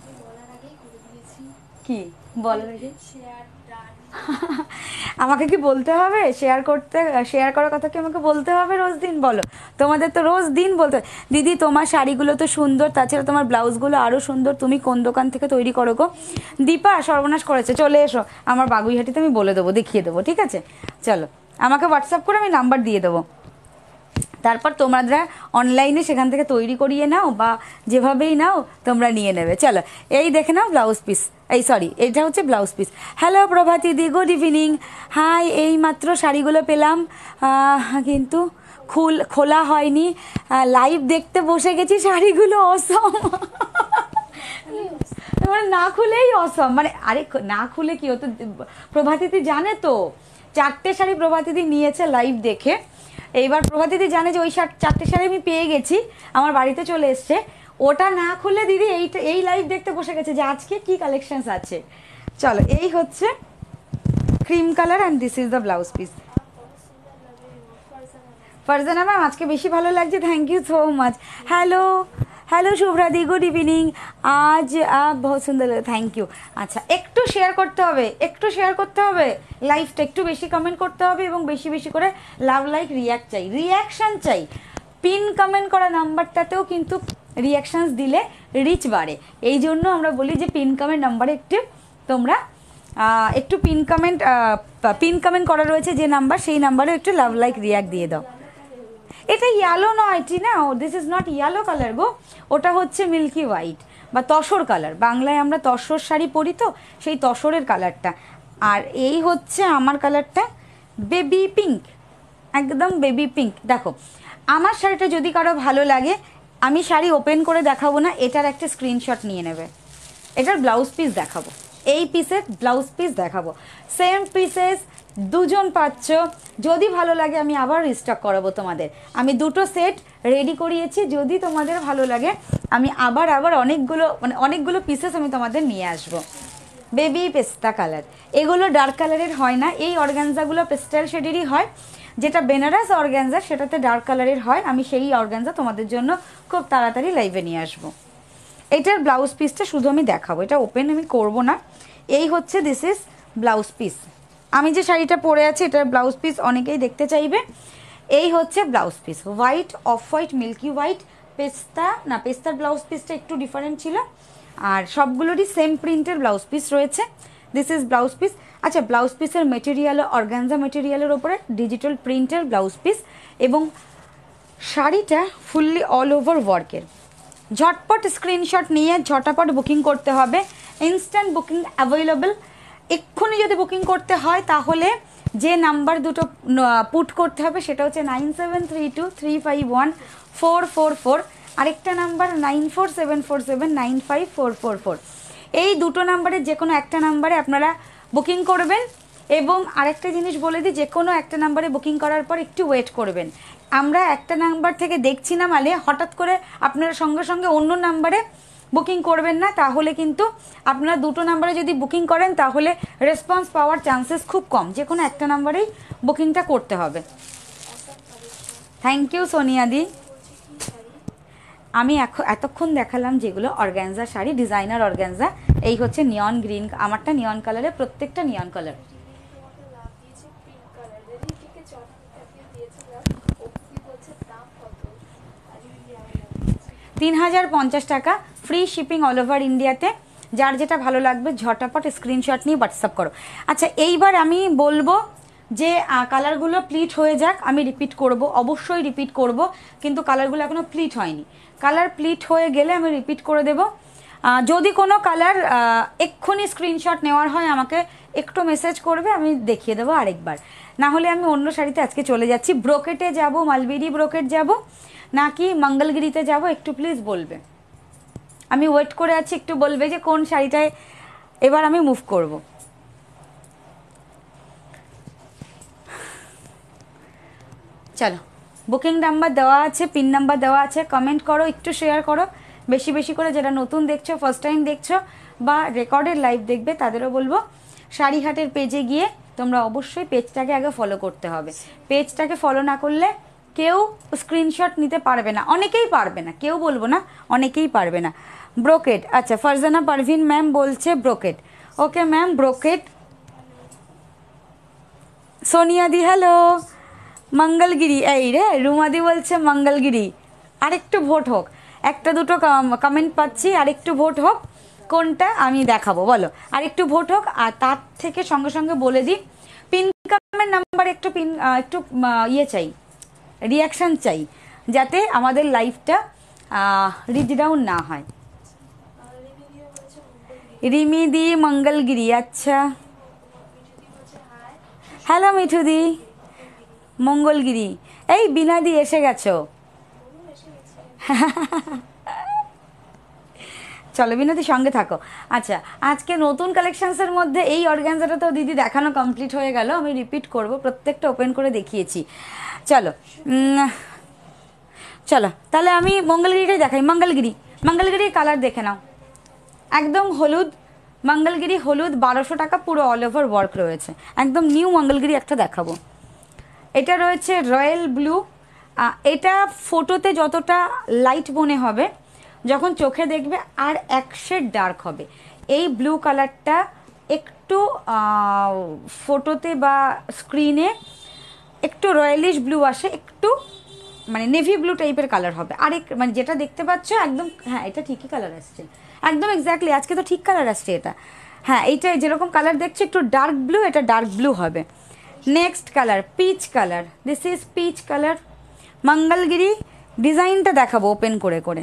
কি বলার আগে আমাকে কি বলতে হবে শেয়ার করার কথা কি আমাকে বলতে হবে রোজ দিন? বলো, তোমাদের তো রোজ দিন বলতে, দিদি তোমার শাড়িগুলো তো সুন্দর, তাছাড়া তোমার ব্লাউজগুলো আরও সুন্দর, তুমি কোন দোকান থেকে তৈরি করো গো? দীপা সর্বনাশ করেছে, চলে এসো আমার বাগুইহাটিতে, আমি বলে দেবো, দেখিয়ে দেবো, ঠিক আছে? চলো আমাকে হোয়াটসঅ্যাপ করে আমি নাম্বার দিয়ে দেবো, তারপর তোমরা অনলাইনে সেখান থেকে তৈরি করিয়ে নাও বা যেভাবেই নাও তোমরা নিয়ে নেবে। চলো এই দেখে নাও ব্লাউজ পিস, এই সরি এটা হচ্ছে ব্লাউজ পিস। হ্যালো প্রভাতী দি, গুড ইভিনিং। হাই, এই মাত্র শাড়িগুলো পেলাম কিন্তু খোলা হয়নি, লাইভ দেখতে বসে গেছি, শাড়িগুলো অসম। মানে না খুলেই অসম, মানে আরে না খুলে কি হতো, প্রভাতিদি জানে তো 4টে শাড়ি প্রভাতিদি নিয়েছে লাইভ দেখে। এইবার প্রভাতিদি জানে যে ওই 4টে শাড়ি আমি পেয়ে গেছি, আমার বাড়িতে চলে এসছে, ওটা না খুলে দিদি এই লাইভ দেখতে বসে গেছে যে আজকে কি কালেকশনস আছে। চলো এই হচ্ছে cream colour and this is the blouse piece. Farzana ma'am আজকে বেশি ভালো লাগছে, thank you so much. Hello hello শুভ্রাদি, গুড ইভিনিং। আজ বহুত সুন্দর, থ্যাংক ইউ। আচ্ছা একটু শেয়ার করতে হবে, লাইভটা একটু বেশি কমেন্ট করতে হবে এবং বেশি বেশি করে লাভ লাইক রিয়াক্ট চাই, রিয়াকশান চাই। পিন কমেন্ট করা নাম্বারটাতেও কিন্তু রিয়াকশানস দিলে রিচ বাড়ে, এই জন্য আমরা বলি যে পিন কমেন্ট নাম্বারে একটু তোমরা একটু পিন কমেন্ট করা রয়েছে যে নাম্বার, সেই নাম্বারে একটু লাভ লাইক রিয়াক্ট দিয়ে দাও। এটা ইয়েলো নয় Tina, this is not yellow colour গো, ওটা হচ্ছে মিল্কি হোয়াইট বা তসর কালার, বাংলায় আমরা তসর শাড়ি পরি তো, সেই তসরের কালারটা। আর এই হচ্ছে আমার কালারটা বেবি পিঙ্ক, একদম বেবি পিঙ্ক। দেখো আমার শাড়িটা যদি কারো ভালো লাগে, আমি শাড়ি ওপেন করে দেখাবো না, এটার একটা স্ক্রিনশট নিয়ে নেবে, এটার ব্লাউজ পিস দেখাবো, এই পিসের ব্লাউজ পিস দেখাবো, সেম পিসেস দুজন পাচ্ছ। যদি ভালো লাগে আমি আবার রিস্টক করাবো তোমাদের, আমি 2টো সেট রেডি করিয়েছি, যদি তোমাদের ভালো লাগে আমি আবার অনেকগুলো পিসেস আমি তোমাদের নিয়ে আসবো। বেবি পেস্তা কালার, এগুলো ডার্ক কালারের হয় না, এই অর্গানজাগুলো পেস্টাল শেডেরই হয়, যেটা বেনারস অর্গানজা সেটাতে ডার্ক কালারের হয়। আমি সেই অর্গানজা তোমাদের জন্য খুব তাড়াতাড়ি লাইভে নিয়ে আসবো। এইটার ব্লাউজ পিসটা শুধু আমি দেখাবো, এটা ওপেন আমি করব না। এই হচ্ছে দিস ইজ ব্লাউজ পিস, আমি যে শাড়িটা পরে আছি এটার ব্লাউজ পিস অনেকেই দেখতে চাইবে। এই হচ্ছে blouse piece, white, off white, milky white, পেস্তার ব্লাউজ পিসটা একটু ডিফারেন্ট ছিল, আর সবগুলোরই সেম প্রিন্টের ব্লাউজ পিস রয়েছে। This is blouse piece. আচ্ছা ব্লাউজ পিসের মেটেরিয়াল অর্গানজা মেটেরিয়ালের ওপরে ডিজিটাল প্রিন্টের ব্লাউজ পিস, এবং শাড়িটা ফুললি অল ওভার ওয়ার্কের। ঝটপট স্ক্রিনশট নিয়ে ঝটাপট বুকিং করতে হবে, ইনস্ট্যান্ট বুকিং অ্যাভেলেবল। এক্ষুনি যদি বুকিং করতে হয় তাহলে যে নাম্বার দুটো পুট করতে হবে সেটা হচ্ছে 9732351444, আরেকটা নাম্বার 9474795444। এই দুটো নাম্বারে যে কোনো একটা নাম্বারে আপনারা বুকিং করবেন। এবং আরেকটা জিনিস বলে দিই, যে কোনো একটা নাম্বারে বুকিং করার পর একটু ওয়েট করবেন। আমরা একটা নাম্বার থেকে দেখছি না মানে হঠাৎ করে আপনারা সঙ্গে সঙ্গে অন্য নাম্বারে বুকিং করবেন না, তাহলে কিন্তু আপনারা দুটো নাম্বারে যদি বুকিং করেন তাহলে রেসপন্স পাওয়ার চান্সেস খুব কম, যে কোনো একটা নাম্বারেই বুকিংটা করতে হবে। থ্যাংক ইউ সোনিয়াদি। আমি এতক্ষণ দেখালাম যেগুলো অর্গ্যানজা শাড়ি, ডিজাইনার অর্গ্যানজা। এই হচ্ছে নিয়ন গ্রিন, আমারটা নিয়ন কালারে, প্রত্যেকটা নিয়ন কালার। 3050 টাকা, ফ্রি শিপিং অল ওভার ইন্ডিয়াতে। যার যেটা ভালো লাগবে ঝটাপট স্ক্রিনশট নিয়ে হোয়াটসঅ্যাপ করো। আচ্ছা এইবার আমি বলবো যে কালারগুলো প্লিট হয়ে যাক, আমি রিপিট করব, অবশ্যই রিপিট করব, কিন্তু কালারগুলো এখনও প্লিট হয়নি। কালার প্লিট হয়ে গেলে আমি রিপিট করে দেব। যদি কোনো কালার এক্ষুনি স্ক্রিনশট নেওয়ার হয় আমাকে একটু মেসেজ করবে, আমি দেখিয়ে দেবো আরেকবার। না হলে আমি অন্য শাড়িতে আজকে চলে যাচ্ছি। ব্রোকেটে যাব, মালবেরি ব্রোকেট যাব নাকি মঙ্গলগিরিতে যাব, একটু প্লিজ বলবে। আমি ওয়েট করে আছি, একটু বলবে যে কোন শাড়িটায় এবার আমি মুভ করব। চলো, বুকিং নাম্বার দেওয়া আছে, পিন নাম্বার দেওয়া আছে, কমেন্ট করো, একটু শেয়ার করো বেশি বেশি করে। যারা নতুন দেখছো, ফার্স্ট টাইম দেখছো বা রেকর্ডেড লাইভ দেখবে, তাদেরও বলবো শাড়িহাটের পেজে গিয়ে তোমরা অবশ্যই পেজটাকে আগে ফলো করতে হবে। পেজটাকে ফলো না করলে কেউ স্ক্রিনশট নিতে পারবে না, অনেকেই পারবে না, কেউ বলবো না, অনেকেই পারবে না। ব্রোকেট, আচ্ছা ফারজানা পারভিন ম্যাম বলছে brocade. Okay ma'am, brocade. Sonia দি হ্যালো। মঙ্গলগিরি, এই রে রুমাদি বলছে মঙ্গলগিরি। আরেকটু ভোট হোক, একটা দুটো কমেন্ট পাচ্ছি, আরেকটু ভোট হোক, কোনটা আমি দেখাবো বলো, আরেকটু ভোট হোক। আর তার থেকে সঙ্গে সঙ্গে বলে দিই, পিন কমেন্ট নাম্বার একটু একটু ইয়ে চাই, রিয়াকশান চাই, যাতে আমাদের লাইফটা রিড ডাউন না হয়। রিমিদি মঙ্গলগিরি, আচ্ছা হ্যালো মিঠুদি, মঙ্গলগিরি। এই বিনাদি এসে গেছো? চলো বিনাদি সঙ্গে থাকো। আচ্ছা, আজকে নতুন কালেকশনসের মধ্যে এই অর্গানজাটা তো দিদি দেখানো কমপ্লিট হয়ে গেল, আমি রিপিট করব, প্রত্যেকটা ওপেন করে দেখিয়েছি। চলো চলো তাহলে আমি মঙ্গলগিরিটাই দেখাই। মঙ্গলগিরির কালার দেখে নাও, একদম হলুদ মঙ্গলগিরি, হলুদ, 1200 টাকা, পুরো অল ওভার ওয়ার্ক রয়েছে, একদম নিউ মঙ্গলগিরি একটা দেখাবো। এটা রয়েছে রয়্যাল ব্লু। এটা ফটোতে যতটা লাইট মনে হবে, যখন চোখে দেখবে আর এক শেড ডার্ক হবে। এই ব্লু কালারটা একটু ফটোতে বা স্ক্রিনে একটু রয়্যালিশ ব্লু আসে, একটু মানে নেভি ব্লু টাইপের কালার হবে। আর মানে যেটা দেখতে পাচ্ছ একদম, হ্যাঁ এটা ঠিকই কালার আসছে, একদম এক্স্যাক্টলি আজকে তো ঠিক কালার আসছে এটা। হ্যাঁ, এইটা যেরকম কালার দেখছো একটু ডার্ক ব্লু, এটা ডার্ক ব্লু হবে। Next colour peach colour, this is peach colour. Mangalagiri ডিজাইনটা দেখাবো ওপেন করে করে।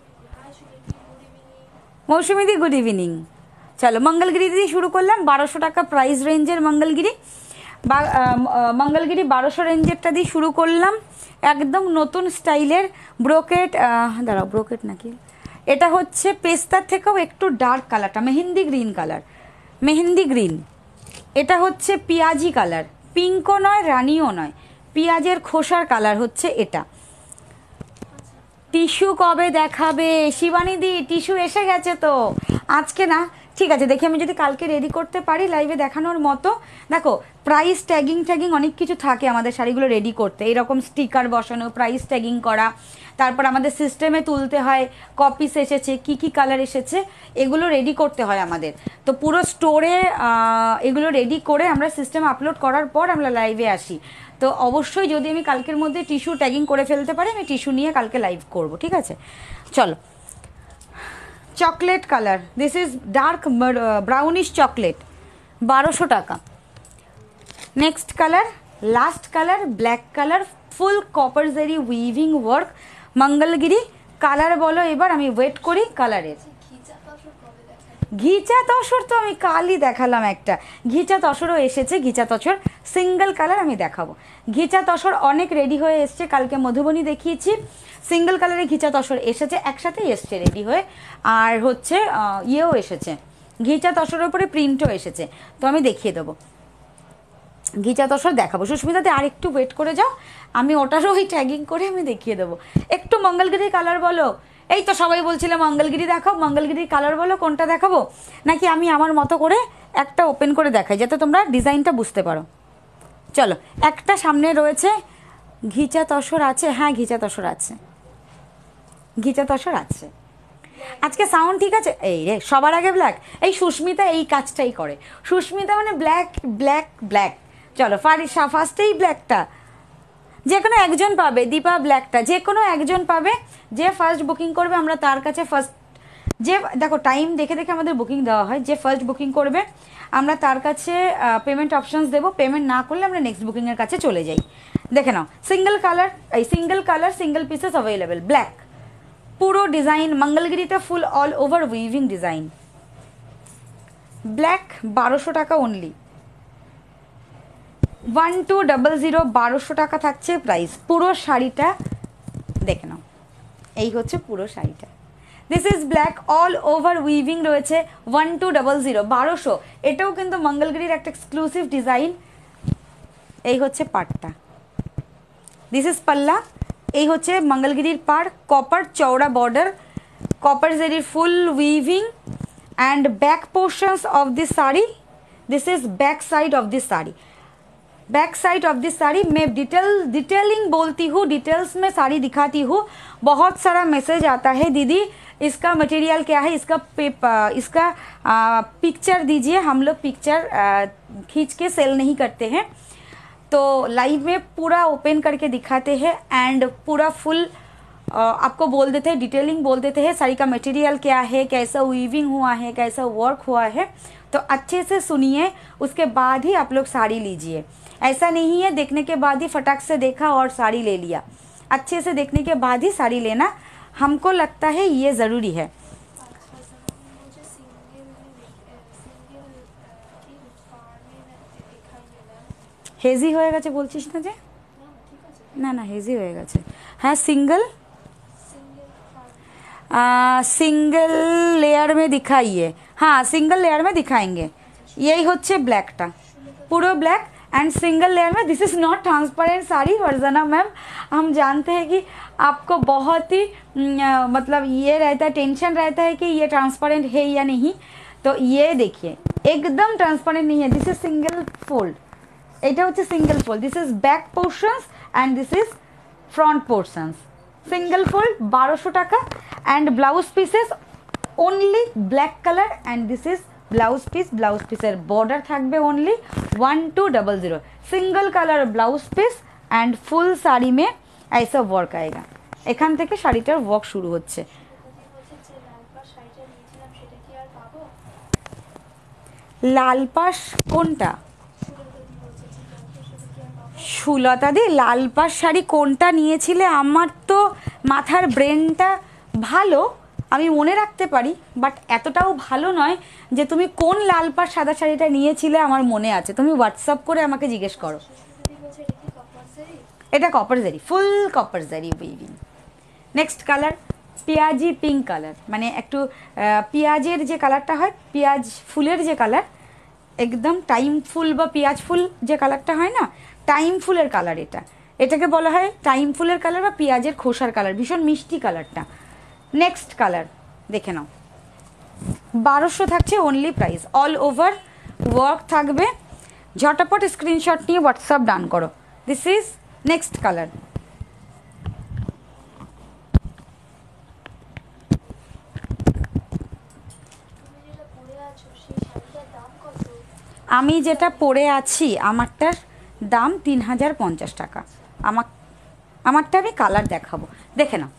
মৌসুমিদি গুড ইভিনিং। চলো মঙ্গলগিরি দিয়ে শুরু করলাম, 1200 টাকা প্রাইস রেঞ্জের মঙ্গলগিরি। মঙ্গলগিরি 1200 রেঞ্জেরটা দিয়ে শুরু করলাম, একদম নতুন স্টাইলের ব্রোকেট। দাঁড়াও, ব্রোকেট নাকি এটা হচ্ছে পেস্তার থেকেও একটু ডার্ক কালারটা, mehndi green colour, mehndi green. এটা হচ্ছে পিঁয়াজি কালার, পিঙ্কও নয় রানিও নয়, পেঁয়াজের খোসার কালার হচ্ছে এটা। টিস্যু কবে দেখাবে শিবানীদি? টিস্যু এসে গেছে তো আজকে না, ঠিক আছে দেখি আমি যদি কালকে রেডি করতে পারি লাইভে দেখানোর মতো। দেখো প্রাইস ট্যাগিং অনেক কিছু থাকে আমাদের শাড়িগুলো রেডি করতে, এরকম স্টিকার বসানো, প্রাইস ট্যাগিং করা, তারপর আমাদের সিস্টেমে তুলতে হয় কপিস এসেছে, কি কি কালার এসেছে, এগুলো রেডি করতে হয় আমাদের। তো পুরো স্টোরে এগুলো রেডি করে আমরা সিস্টেম আপলোড করার পর আমরা লাইভে আসি। তো অবশ্যই যদি আমি কালকের মধ্যে টিস্যু ট্যাগিং করে ফেলতে পারি, আমি টিস্যু নিয়ে কালকে লাইভ করব, ঠিক আছে? চলো, chocolate colour, this is dark brownish chocolate, 1200 টাকা। Next colour, last colour black colour, full copper zari weaving work Mangalagiri. Colour বলো এবার, আমি ওয়েট করি কালারের। ঘিচা তসর তো আমি কালই দেখালাম একটা, ঘিচা তসরও এসেছে, ঘিচা তসর সিঙ্গেল কালার আমি দেখাবো। ঘিচা তসর অনেক রেডি হয়ে এসছে, কালকে মধুবনী দেখিয়েছি, সিঙ্গেল কালারে ঘিচা তসর এসেছে, একসাথেই এসছে রেডি হয়ে। আর হচ্ছে ইয়েও এসেছে, ঘিচা তসরের উপরে প্রিন্টও এসেছে, তো আমি দেখিয়ে দেবো। ঘিচা তসর দেখাবো। সুস্মিতাতে আর একটু ওয়েট করে যাও, আমি ওটারও ওই ট্যাগিং করে আমি দেখিয়ে দেবো। একটু মঙ্গলগিরির কালার বলো। এই তো সবাই বলছিল মঙ্গলগিরি দেখাও, মঙ্গলগিরির কালার বলো কোনটা দেখাবো, নাকি আমি আমার মতো করে একটা ওপেন করে দেখাই যাতে তোমরা ডিজাইনটা বুঝতে পারো। চলো, একটা সামনে রয়েছে ঘিচা তসর আছে, হ্যাঁ ঘিচা তসর আছে, ঘিচা তসর আছে। আজকে সাউন্ড ঠিক আছে? এই রে সবার আগে ব্ল্যাক, এই সুস্মিতা এই কাজটাই করে, সুস্মিতা মানে ব্ল্যাক ব্ল্যাক ব্ল্যাক। চলো ফার্স্টেই ব্ল্যাকটা, যে কোনো একজন পাবে, দীপা ব্ল্যাকটা যে কোনো একজন পাবে, যে ফার্স্ট বুকিং করবে আমরা তার কাছে ফার্স্ট, যে দেখো টাইম দেখে দেখে আমাদের বুকিং দেওয়া হয়, যে ফার্স্ট বুকিং করবে আমরা তার কাছে পেমেন্ট অপশানস দেবো, পেমেন্ট না করলে আমরা নেক্সট বুকিংয়ের কাছে চলে যাই। দেখে নাও সিঙ্গেল কালার, এই single colour single pieces available, black, পুরো ডিজাইন মঙ্গলগিরিটা full all over weaving design. Black 1200 টাকা অনলি, 1200, 1200 টাকা থাকছে প্রাইস। পুরো শাড়িটা দেখে নাও, এই হচ্ছে পুরো শাড়িটা। This is black, all over weaving রয়েছে, 1200, 1200। এটাও কিন্তু মঙ্গলগিরির একটা এক্সক্লুসিভ ডিজাইন। এই হচ্ছে পাড়টা, দিস ইজ পাল্লা। এই হচ্ছে মঙ্গলগিরির পাড়, কপার চওড়া বর্ডার, কপার জেরির full weaving and back portions of this sari, this is back side of this sari. Back side of this sari मैं डिटेलिंग बोलती हूँ, डिटेल्स में साड़ी दिखाती हूँ। बहुत सारा मैसेज आता है दीदी इसका मटेरियल क्या है, इसका पिक्चर दीजिए। हम लोग पिक्चर खींच के सेल नहीं करते हैं, तो लाइव में पूरा ओपन करके दिखाते हैं एंड पूरा फुल आपको बोल देते हैं, डिटेलिंग बोल देते हैं साड़ी का मटेरियल क्या है, कैसा वीविंग हुआ है, कैसा वर्क हुआ है। तो अच्छे से सुनिए, उसके बाद ही आप लोग साड़ी लीजिए। ऐसा नहीं है देखने के बाद ही फटाक से देखा और साड़ी ले लिया, अच्छे से देखने के बाद ही साड़ी लेना, हमको लगता है ये ज़रूरी है। হেজি হয়ে গেছে বলছিস না যে? না না, হেজি হয়ে গেছে। হ্যাঁ, सिंगल लेयर में दिखाइए। हाँ, सिंगल लेयर में दिखाएंगे। यही होच्छे ब्लैकटा, पूरा ब्लैक एंड सिंगल लेयर में। This is not transparent sari Varjana ma'am, हम जानते हैं कि आपको बहुत ही मतलब ये रहता है, टेंशन रहता है कि ये ट्रांसपेरेंट है या नहीं। तो ये देखिए एकदम ट्रांसपेरेंट नहीं है। दिस इज सिंगल फोल्ड, এটা হচ্ছে single fold. This is back portions and this is front portions. Single fold 1200 টাকা and blouse pieces only black colour and this is blouse piece. Blouse পিসের বর্ডার থাকবে only 1200। Single colour blouse piece and full sari মে ऐसा work আएगा। এখান থেকে শাড়িটার work শুরু হচ্ছে। লাল পাশ কোনটা? সুলতা দি, লাল পাড় শাড়ি কোনটা নিয়েছিলে? আমার তো মাথার ব্রেনটা ভালো, আমি মনে রাখতে পারি, বাট এতটাও ভালো নয় যে তুমি কোন লাল পাড় সাদা শাড়িটা নিয়েছিলে আমার মনে আছে। তুমি হোয়াটসঅ্যাপ করে আমাকে জিজ্ঞেস করো। এটা copper zari, full copper zari weaving. Next colour পেঁয়াজি পিঙ্ক কালার, মানে একটু পেঁয়াজের যে কালারটা হয়, পেঁয়াজ ফুলের যে কালার, একদম টাইম ফুল বা পেঁয়াজ ফুল যে কালারটা হয় না, টাইম ফুলের কালার এটা, এটাকে বলা হয় টাইম ফুলের কালার বা পেঁয়াজের খোসার কালার, ভীষণ মিষ্টি কালারটা। নেক্সট কালার দেখে নাও, 1200 থাকছে only price. All over work থাকবে, ঝটাপট স্ক্রিনশট নিয়ে হোয়াটসঅ্যাপ ডান করো। This is next colour. আমি যেটা পরে আছি আমারটার দাম 3050 টাকা। আমারটা আমি কালার দেখাবো, দেখে নাও।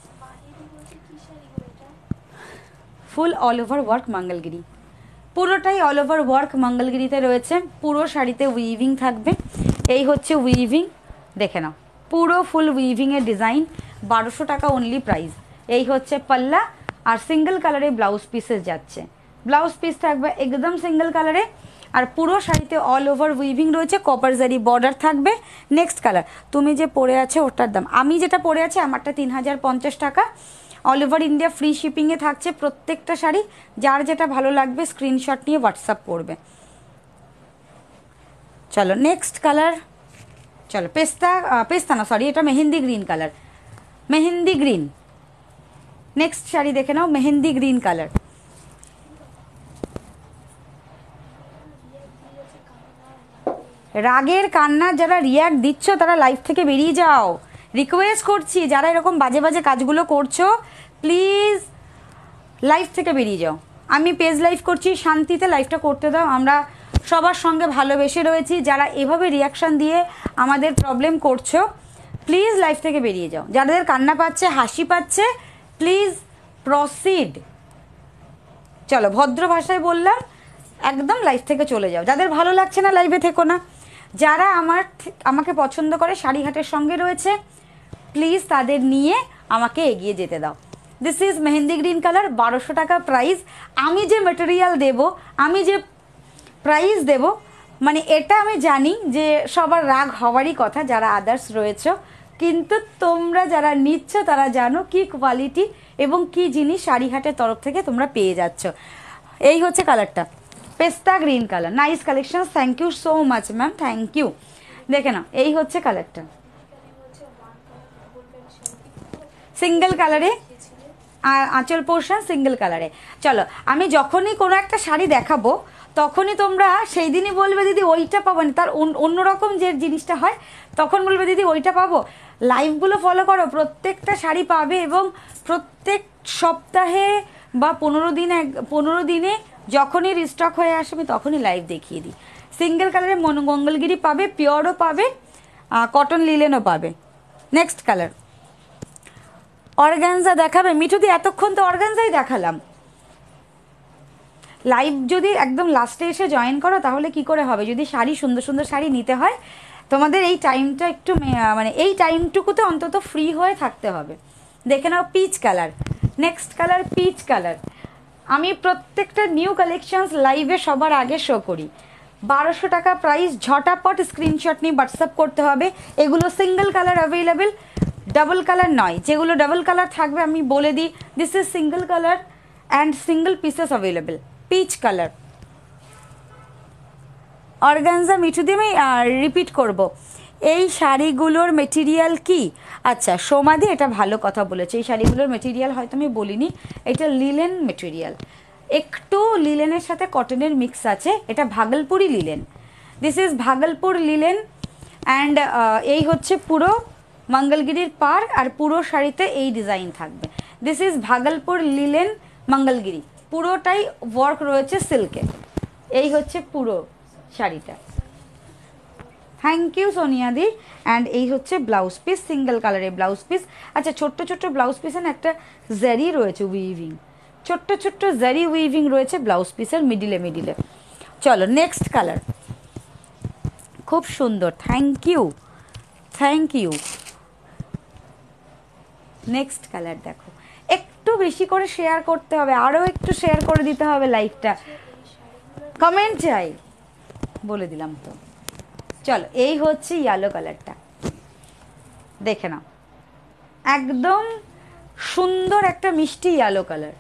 Full all over work Mangalagiri, পুরোটাই অল ওভার ওয়ার্ক মঙ্গলগিরিতে রয়েছে। পুরো শাড়িতে উইভিং থাকবে, এই হচ্ছে উইভিং, দেখে নাও পুরো ফুল উইভিংয়ের ডিজাইন। 1200 টাকা অনলি প্রাইস। এই হচ্ছে পাল্লা আর সিঙ্গেল কালারে ব্লাউজ পিসেস যাচ্ছে। ব্লাউজ পিস থাকবে একদম সিঙ্গেল কালারে আর পুরো শাড়িতে অল ওভার উইভিং রয়েছে, কপার জারি বর্ডার থাকবে। নেক্সট কালার তুমি যে পরে আছে ওটার দাম, আমি যেটা পরে আছি আমারটা 3050 টাকা। অল ওভার ইন্ডিয়া ফ্রি শিপিংয়ে থাকছে প্রত্যেকটা শাড়ি। যার যেটা ভালো লাগবে স্ক্রিনশট নিয়ে হোয়াটসঅ্যাপ করবে। চলো নেক্সট কালার, চলো পেস্তা না সরি, এটা mehendi green colour, mehndi green. Next sari দেখে নাও, মেহেন্দি গ্রিন কালার। রাগের কান্নার যারা রিয়াক্ট দিচ্ছ তারা লাইভ থেকে বেরিয়ে যাও, রিকোয়েস্ট করছি। যারা এরকম বাজে বাজে কাজগুলো করছো প্লিজ লাইভ থেকে বেরিয়ে যাও। আমি পেজ লাইভ করছি, শান্তিতে লাইভটা করতে দাও। আমরা সবার সঙ্গে ভালোবেসে রয়েছি। যারা এভাবে রিয়াকশান দিয়ে আমাদের প্রবলেম করছো প্লিজ লাইভ থেকে বেরিয়ে যাও। যাদের কান্না পাচ্ছে, হাসি পাচ্ছে, প্লিজ প্রসিড। চলো ভদ্র ভাষায় বললাম, একদম লাইভ থেকে চলে যাও। যাদের ভালো লাগছে না লাইভে থেকো না। যারা আমাকে পছন্দ করে, শাড়িঘাটের সঙ্গে রয়েছে, প্লিজ তাদের নিয়ে আমাকে এগিয়ে যেতে দাও। This is mehendi green colour, 1200 টাকা প্রাইস। আমি যে মেটেরিয়াল দেব, আমি যে প্রাইস দেব, মানে এটা আমি জানি যে সবার রাগ হওয়ারই কথা যারা আদার্স রয়েছে, কিন্তু তোমরা যারা নিচ্ছ তারা জানো কি কোয়ালিটি এবং কি জিনিস শাড়িহাটের তরফ থেকে তোমরা পেয়ে যাচ্ছ। এই হচ্ছে কালারটা, পেস্তা green colour, nice collection, thank you so much ma'am, thank you. দেখে নাও, এই হচ্ছে কালারটা, সিঙ্গেল কালারে, আর আঁচল পোর্শন সিঙ্গেল কালারে। চলো, আমি যখনই কোনো একটা শাড়ি দেখাবো তখনই তোমরা সেই দিনই বলবে দিদি ওইটা পাবো না, তার অন্যরকম যে জিনিসটা হয় তখন বলবে দিদি ওইটা পাবো। লাইভগুলো ফলো করো, প্রত্যেকটা শাড়ি পাবে এবং প্রত্যেক সপ্তাহে বা 15 দিনে যখনই রিস্টক হয়ে আসে আমি তখনই লাইভ দেখিয়ে দিই। সিঙ্গেল কালারে মঙ্গলগিরি পাবে, পিওরও পাবে, কটন লিলেনও পাবে। নেক্সট কালার, অর্গানজা দেখাবে মিঠুদি? এতক্ষণ তো অর্গানজাই দেখালাম। লাইভ যদি একদম লাস্টে এসে জয়েন করো তাহলে কি করে হবে? যদি শাড়ি সুন্দর সুন্দর শাড়ি নিতে হয় তোমাদের এই টাইমটা একটু মানে এই টাইমটুকুতে অন্তত ফ্রি হয়ে থাকতে হবে। দেখে নাও, peach colour, next colour peach colour. আমি প্রত্যেকটা নিউ কালেকশনস লাইভে সবার আগে শো করি। 1200 টাকা প্রাইস, ঝটাপট স্ক্রিনশট নিয়ে হোয়াটসঅ্যাপ করতে হবে। এগুলো single colour available, double colour নয়। যেগুলো ডাবল কালার থাকবে আমি বলে দিই, this is single colour and single pieces available. Peach colour organza মিঠু দিয়ে আমি রিপিট করব, এই শাড়িগুলোর মেটেরিয়াল কি? আচ্ছা সোমাদি এটা ভালো কথা বলেছে, এই শাড়িগুলোর মেটেরিয়াল হয়তো আমি বলিনি, এটা লিলেন মেটেরিয়াল, একটু লিলেনের সাথে কটনের মিক্স আছে, এটা Bhagalpuri linen, this is Bhagalpur linen. And এই হচ্ছে পুরো মঙ্গলগিরির পার, আর পুরো শাড়িতে এই ডিজাইন থাকবে। This is Bhagalpur linen Mangalagiri, পুরোটাই ওয়ার্ক রয়েছে সিল্কে। এই হচ্ছে পুরো শাড়িটা। Thank you সোনিয়াদি। অ্যান্ড এই হচ্ছে ব্লাউজ পিস, সিঙ্গেল কালারের ব্লাউজ পিস। আচ্ছা ছোট্ট ছোট্ট ব্লাউজ পিসের একটা জারি রয়েছে উইভিং, ছোট্ট ছোট্ট জারি উইভিং রয়েছে ব্লাউজ পিসের মিডিলে মিডিলে। চলো নেক্সট কালার, খুব সুন্দর, thank you thank you. Next colour দেখো, একটু বেশি করে শেয়ার করতে হবে, আরও একটু শেয়ার করে দিতে হবে লাইভটা, কমেন্ট চাই, বলে দিলাম তো। চলো এই হচ্ছে ইয়েলো কালারটা, দেখে নাও, একদম সুন্দর একটা মিষ্টি ইয়েলো কালার।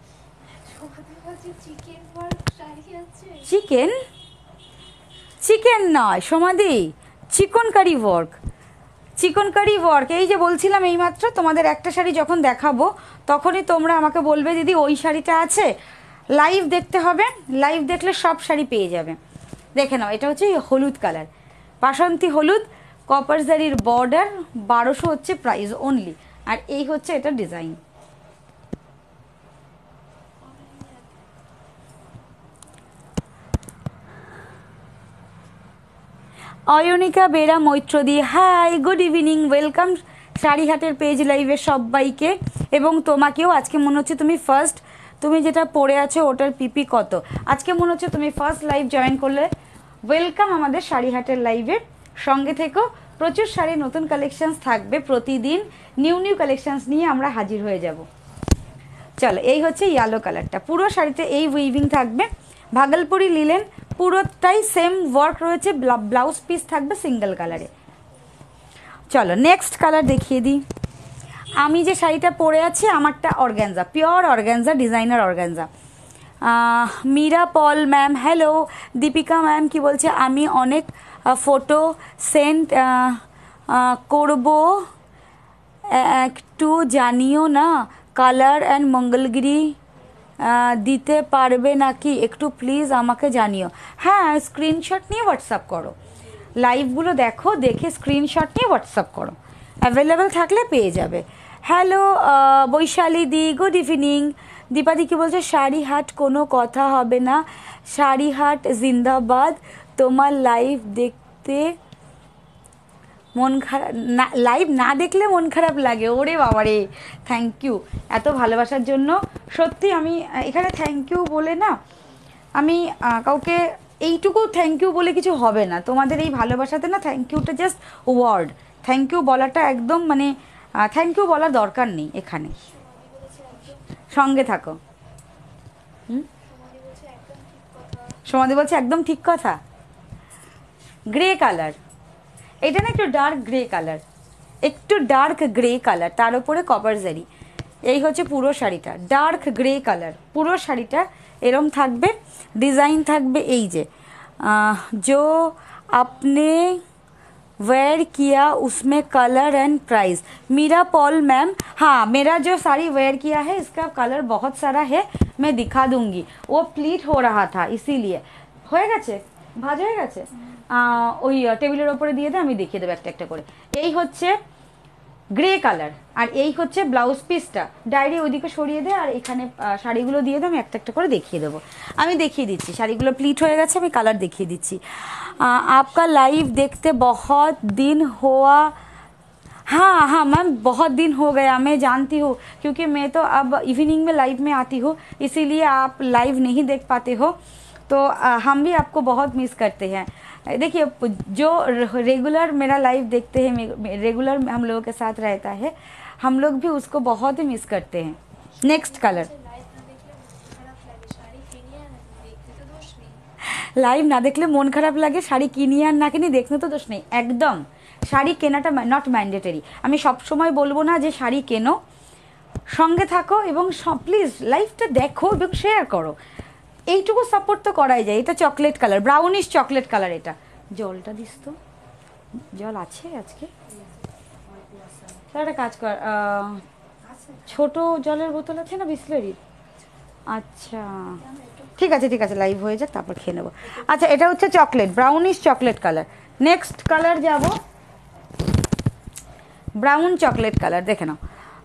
চিকেন চিকেন নয় সমাধি, চিকন কারি ওয়ার্ক, চিকন কারি ওয়ার্ক। এই যে বলছিলাম এইমাত্র তোমাদের একটা শাড়ি যখন দেখাবো তখনই তোমরা আমাকে বলবে দিদি ওই শাড়িটা আছে। লাইভ দেখতে হবে, লাইভ দেখলে সব শাড়ি পেয়ে যাবে। দেখে নাও, এটা হচ্ছে হলুদ কালার, বাসন্তী হলুদ, কপার জারির বর্ডার, 1200 হচ্ছে প্রাইস অনলি। আর এই হচ্ছে এটা ডিজাইন। অয়নিকা বেরা মৈত্রদি, হাই গুড ইভিনিং, ওয়েলকাম শাড়িহাটের পেজ লাইভে সবাইকে। এবং তোমাকেও আজকে মনে হচ্ছে তুমি ফার্স্ট, তুমি যেটা পরে আছো ওটার পিপি কত, আজকে মনে হচ্ছে তুমি ফার্স্ট লাইভ জয়েন করলে। ওয়েলকাম আমাদের শাড়িহাটের লাইভে, সঙ্গে থেকো, প্রচুর শাড়ি নতুন কালেকশনস থাকবে, প্রতিদিন নিউ নিউ কালেকশনস নিয়ে আমরা হাজির হয়ে যাব। চলো এই হচ্ছে ইয়েলো কালারটা, পুরো শাড়িতে এই উইভিং থাকবে, ভাগলপুরি লিলেন, পুরোটাই সেম ওয়ার্ক রয়েছে, ব্লাউজ পিস থাকবে সিঙ্গেল কালারে। চলো নেক্সট কালার দেখিয়ে দিই। আমি যে শাড়িটা পরে আছি আমারটা organza, pure organza, designer organza. Meera Paul ma'am hello, Deepika ma'am কি বলছে, আমি অনেক ফটো সেন্ড করব, একটু জানিও না কালার অ্যান্ড মঙ্গলগিরি দিতে পারবে নাকি, একটু প্লিজ আমাকে জানিও। হ্যাঁ স্ক্রিনশট নিয়ে হোয়াটসঅ্যাপ করো, লাইভগুলো দেখো, দেখে স্ক্রিনশট নিয়ে হোয়াটসঅ্যাপ করো, অ্যাভেলেবেল থাকলে পেয়ে যাবে। Hello Baishali di, good evening. দীপাদি কি বলছে, শাড়িহাট কোনো কথা হবে না, শাড়িহাট জিন্দাবাদ, তোমার লাইভ দেখতে মন খারাপ না, লাইভ না দেখলে মন খারাপ লাগে, ওরে বাবারে, থ্যাংক ইউ এত ভালোবাসার জন্য। সত্যি আমি এখানে থ্যাংক ইউ বলে না, আমি কাউকে এইটুকু থ্যাংক ইউ বলে কিছু হবে না, তোমাদের এই ভালোবাসাতে না থ্যাংক ইউটা জাস্ট ওয়ার্ড, থ্যাংক ইউ বলাটা একদম মানে থ্যাংক ইউ বলার দরকার নেই এখানে। সঙ্গে থাকো। সমাধি বলছে একদম ঠিক কথা। গ্রে কালার, এটা না একটু ডার্ক গ্রে কালার, একটু ডার্ক গ্রে কালার, তার উপরে কপার জারি। এই হচ্ছে পুরো শাড়িটা, ডার্ক গ্রে কালার, পুরো শাড়িটা এরম থাকবে, ডিজাইন থাকবে এই যে जो आपने वेयर किया उसमें colour and price. Meera Paul ma'am, हाँ मेरा जो साड़ी वेयर किया है इसका कलर बहुत सारा है, मैं दिखा दूंगी। वो प्लीट हो रहा था इसीलिए। হয়ে গেছে, ভাজ হয়ে গেছে, ওই টেবিলের ওপরে দিয়ে দে, আমি দেখিয়ে দেবো একটা একটা করে। এই হচ্ছে গ্রে কালার, আর এই হচ্ছে ব্লাউজ পিসটা। ডায়েরি ওইদিকে সরিয়ে দে, আর এখানে শাড়িগুলো দিয়ে দে, আমি একটা একটা করে দেখিয়ে দেবো। আমি দেখিয়ে দিচ্ছি, শাড়িগুলো প্লিট হয়ে গেছে, আমি কালার দেখিয়ে দিচ্ছি। आपका लाइव देखते बहुत दिन हुआ। हाँ हाँ मैम, बहुत दिन हो गया, मैं जानती हूँ, क्योंकि मैं तो अब इवनिंग में लाइव में आती हूँ, इसीलिए आप लाइव नहीं देख पाते हो, तो हम भी आपको बहुत मिस करते हैं। देखिए जो रेगुलर मेरा लाइव देखते हैं, रेगुलर हम लोगों के साथ रहता है, हम लोग भी उसको बहुत ही मिस करते हैं। नेक्स्ट कलर, লাইভ না দেখলে মন খারাপ লাগে, শাড়ি কিনি আর না কিনি দেখতে তো দোষ নেই, একদম শাড়ি কেনাটা নট ম্যান্ডেটরি। আমি সব সময় বলবো না যে শাড়ি কেনো, সঙ্গে থাকো এবং প্লিজ লাইভটা দেখো এবং শেয়ার করো, এইটুকু সাপোর্ট তো করাই যায়। এটা chocolate colour, brownish chocolate colour. এটা জলটা দিস তো, জল আছে আজকে? একটা কাজ কর, ছোট জলের বোতল আছে না বিসলেরির? আচ্ছা ঠিক আছে ঠিক আছে, লাইভ হয়ে যাক তারপর খেয়ে নেবো। আচ্ছা এটা হচ্ছে chocolate, brownish chocolate colour. Next colour যাব, ব্রাউন চকলেট কালার। দেখে নাও,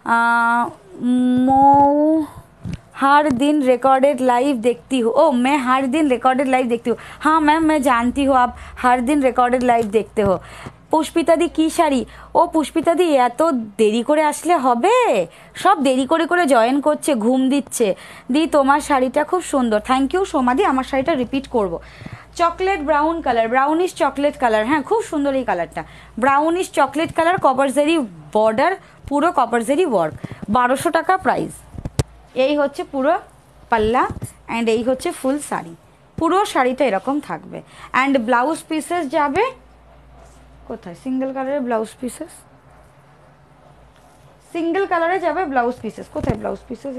मऊ हर दिन रिकॉर्डेड लाइव देखती हूँ। ओ मैं हर दिन रिकॉर्डेड लाइव देखती हूँ। हाँ मैम मैं जानती हूँ आप हर दिन रिकॉर्डेड लाइव देखते हो। পুষ্পিতাদি কি শাড়ি? ও পুষ্পিতাদি এত দেরি করে আসলে হবে? সব দেরি করে করে জয়েন করছে, ঘুম দিচ্ছে। দি তোমার শাড়িটা খুব সুন্দর। থ্যাংক ইউ সোমাদি, আমার শাড়িটা রিপিট করব। Chocolate brown colour, brownish chocolate colour, হ্যাঁ খুব সুন্দর এই কালারটা। ব্রাউনিশ চকলেট কালার, কপারজারি বর্ডার, পুরো কপারজারি ওয়ার্ক, 1200 টাকা প্রাইস। এই হচ্ছে পুরো পাল্লা অ্যান্ড এই হচ্ছে ফুল শাড়ি। পুরো শাড়িটা এরকম থাকবে অ্যান্ড ব্লাউজ পিসেস যাবে কোথায়? সিঙ্গেল কালারের ব্লাউজ পিসেস, সিঙ্গেল কালারে যাবে ব্লাউজ পিসেস। কোথায় ব্লাউজ পিসেস?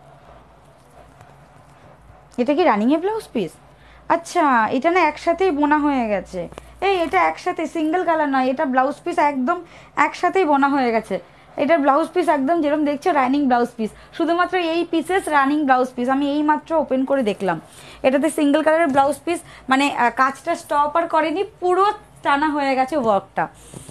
এটা কি রানিংয়ে ব্লাউজ পিস? আচ্ছা এটা না একসাথেই বোনা হয়ে গেছে। এই এটা একসাথে, সিঙ্গেল কালার নয়, এটা ব্লাউজ পিস একদম একসাথেই বোনা হয়ে গেছে। এটার ব্লাউজ পিস একদম যেরকম দেখছো রানিং ব্লাউজ পিস, শুধুমাত্র এই পিসেস রানিং ব্লাউজ পিস। আমি এই মাত্র ওপেন করে দেখলাম, এটাতে সিঙ্গেল কালারের ব্লাউজ পিস, মানে কাজটা স্টপ আর করেনি, পুরো টানা হয়ে গেছে ওয়ার্কটা।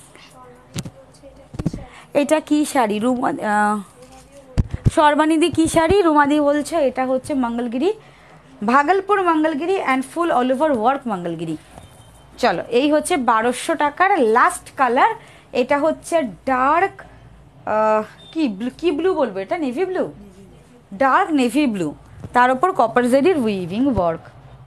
এটা কি শাড়ি? সর্বানিধি কি শাড়ি? রুমাদি বলছে এটা হচ্ছে Mangalagiri, Bhagalpur Mangalagiri and full all over work Mangalagiri. চলো এই হচ্ছে 1200 টাকার লাস্ট কালার। এটা হচ্ছে ডার্ক কি ব্লু বলবো, এটা navy blue, dark navy blue, তার উপর কপার জেডির উইভিং ওয়ার্ক।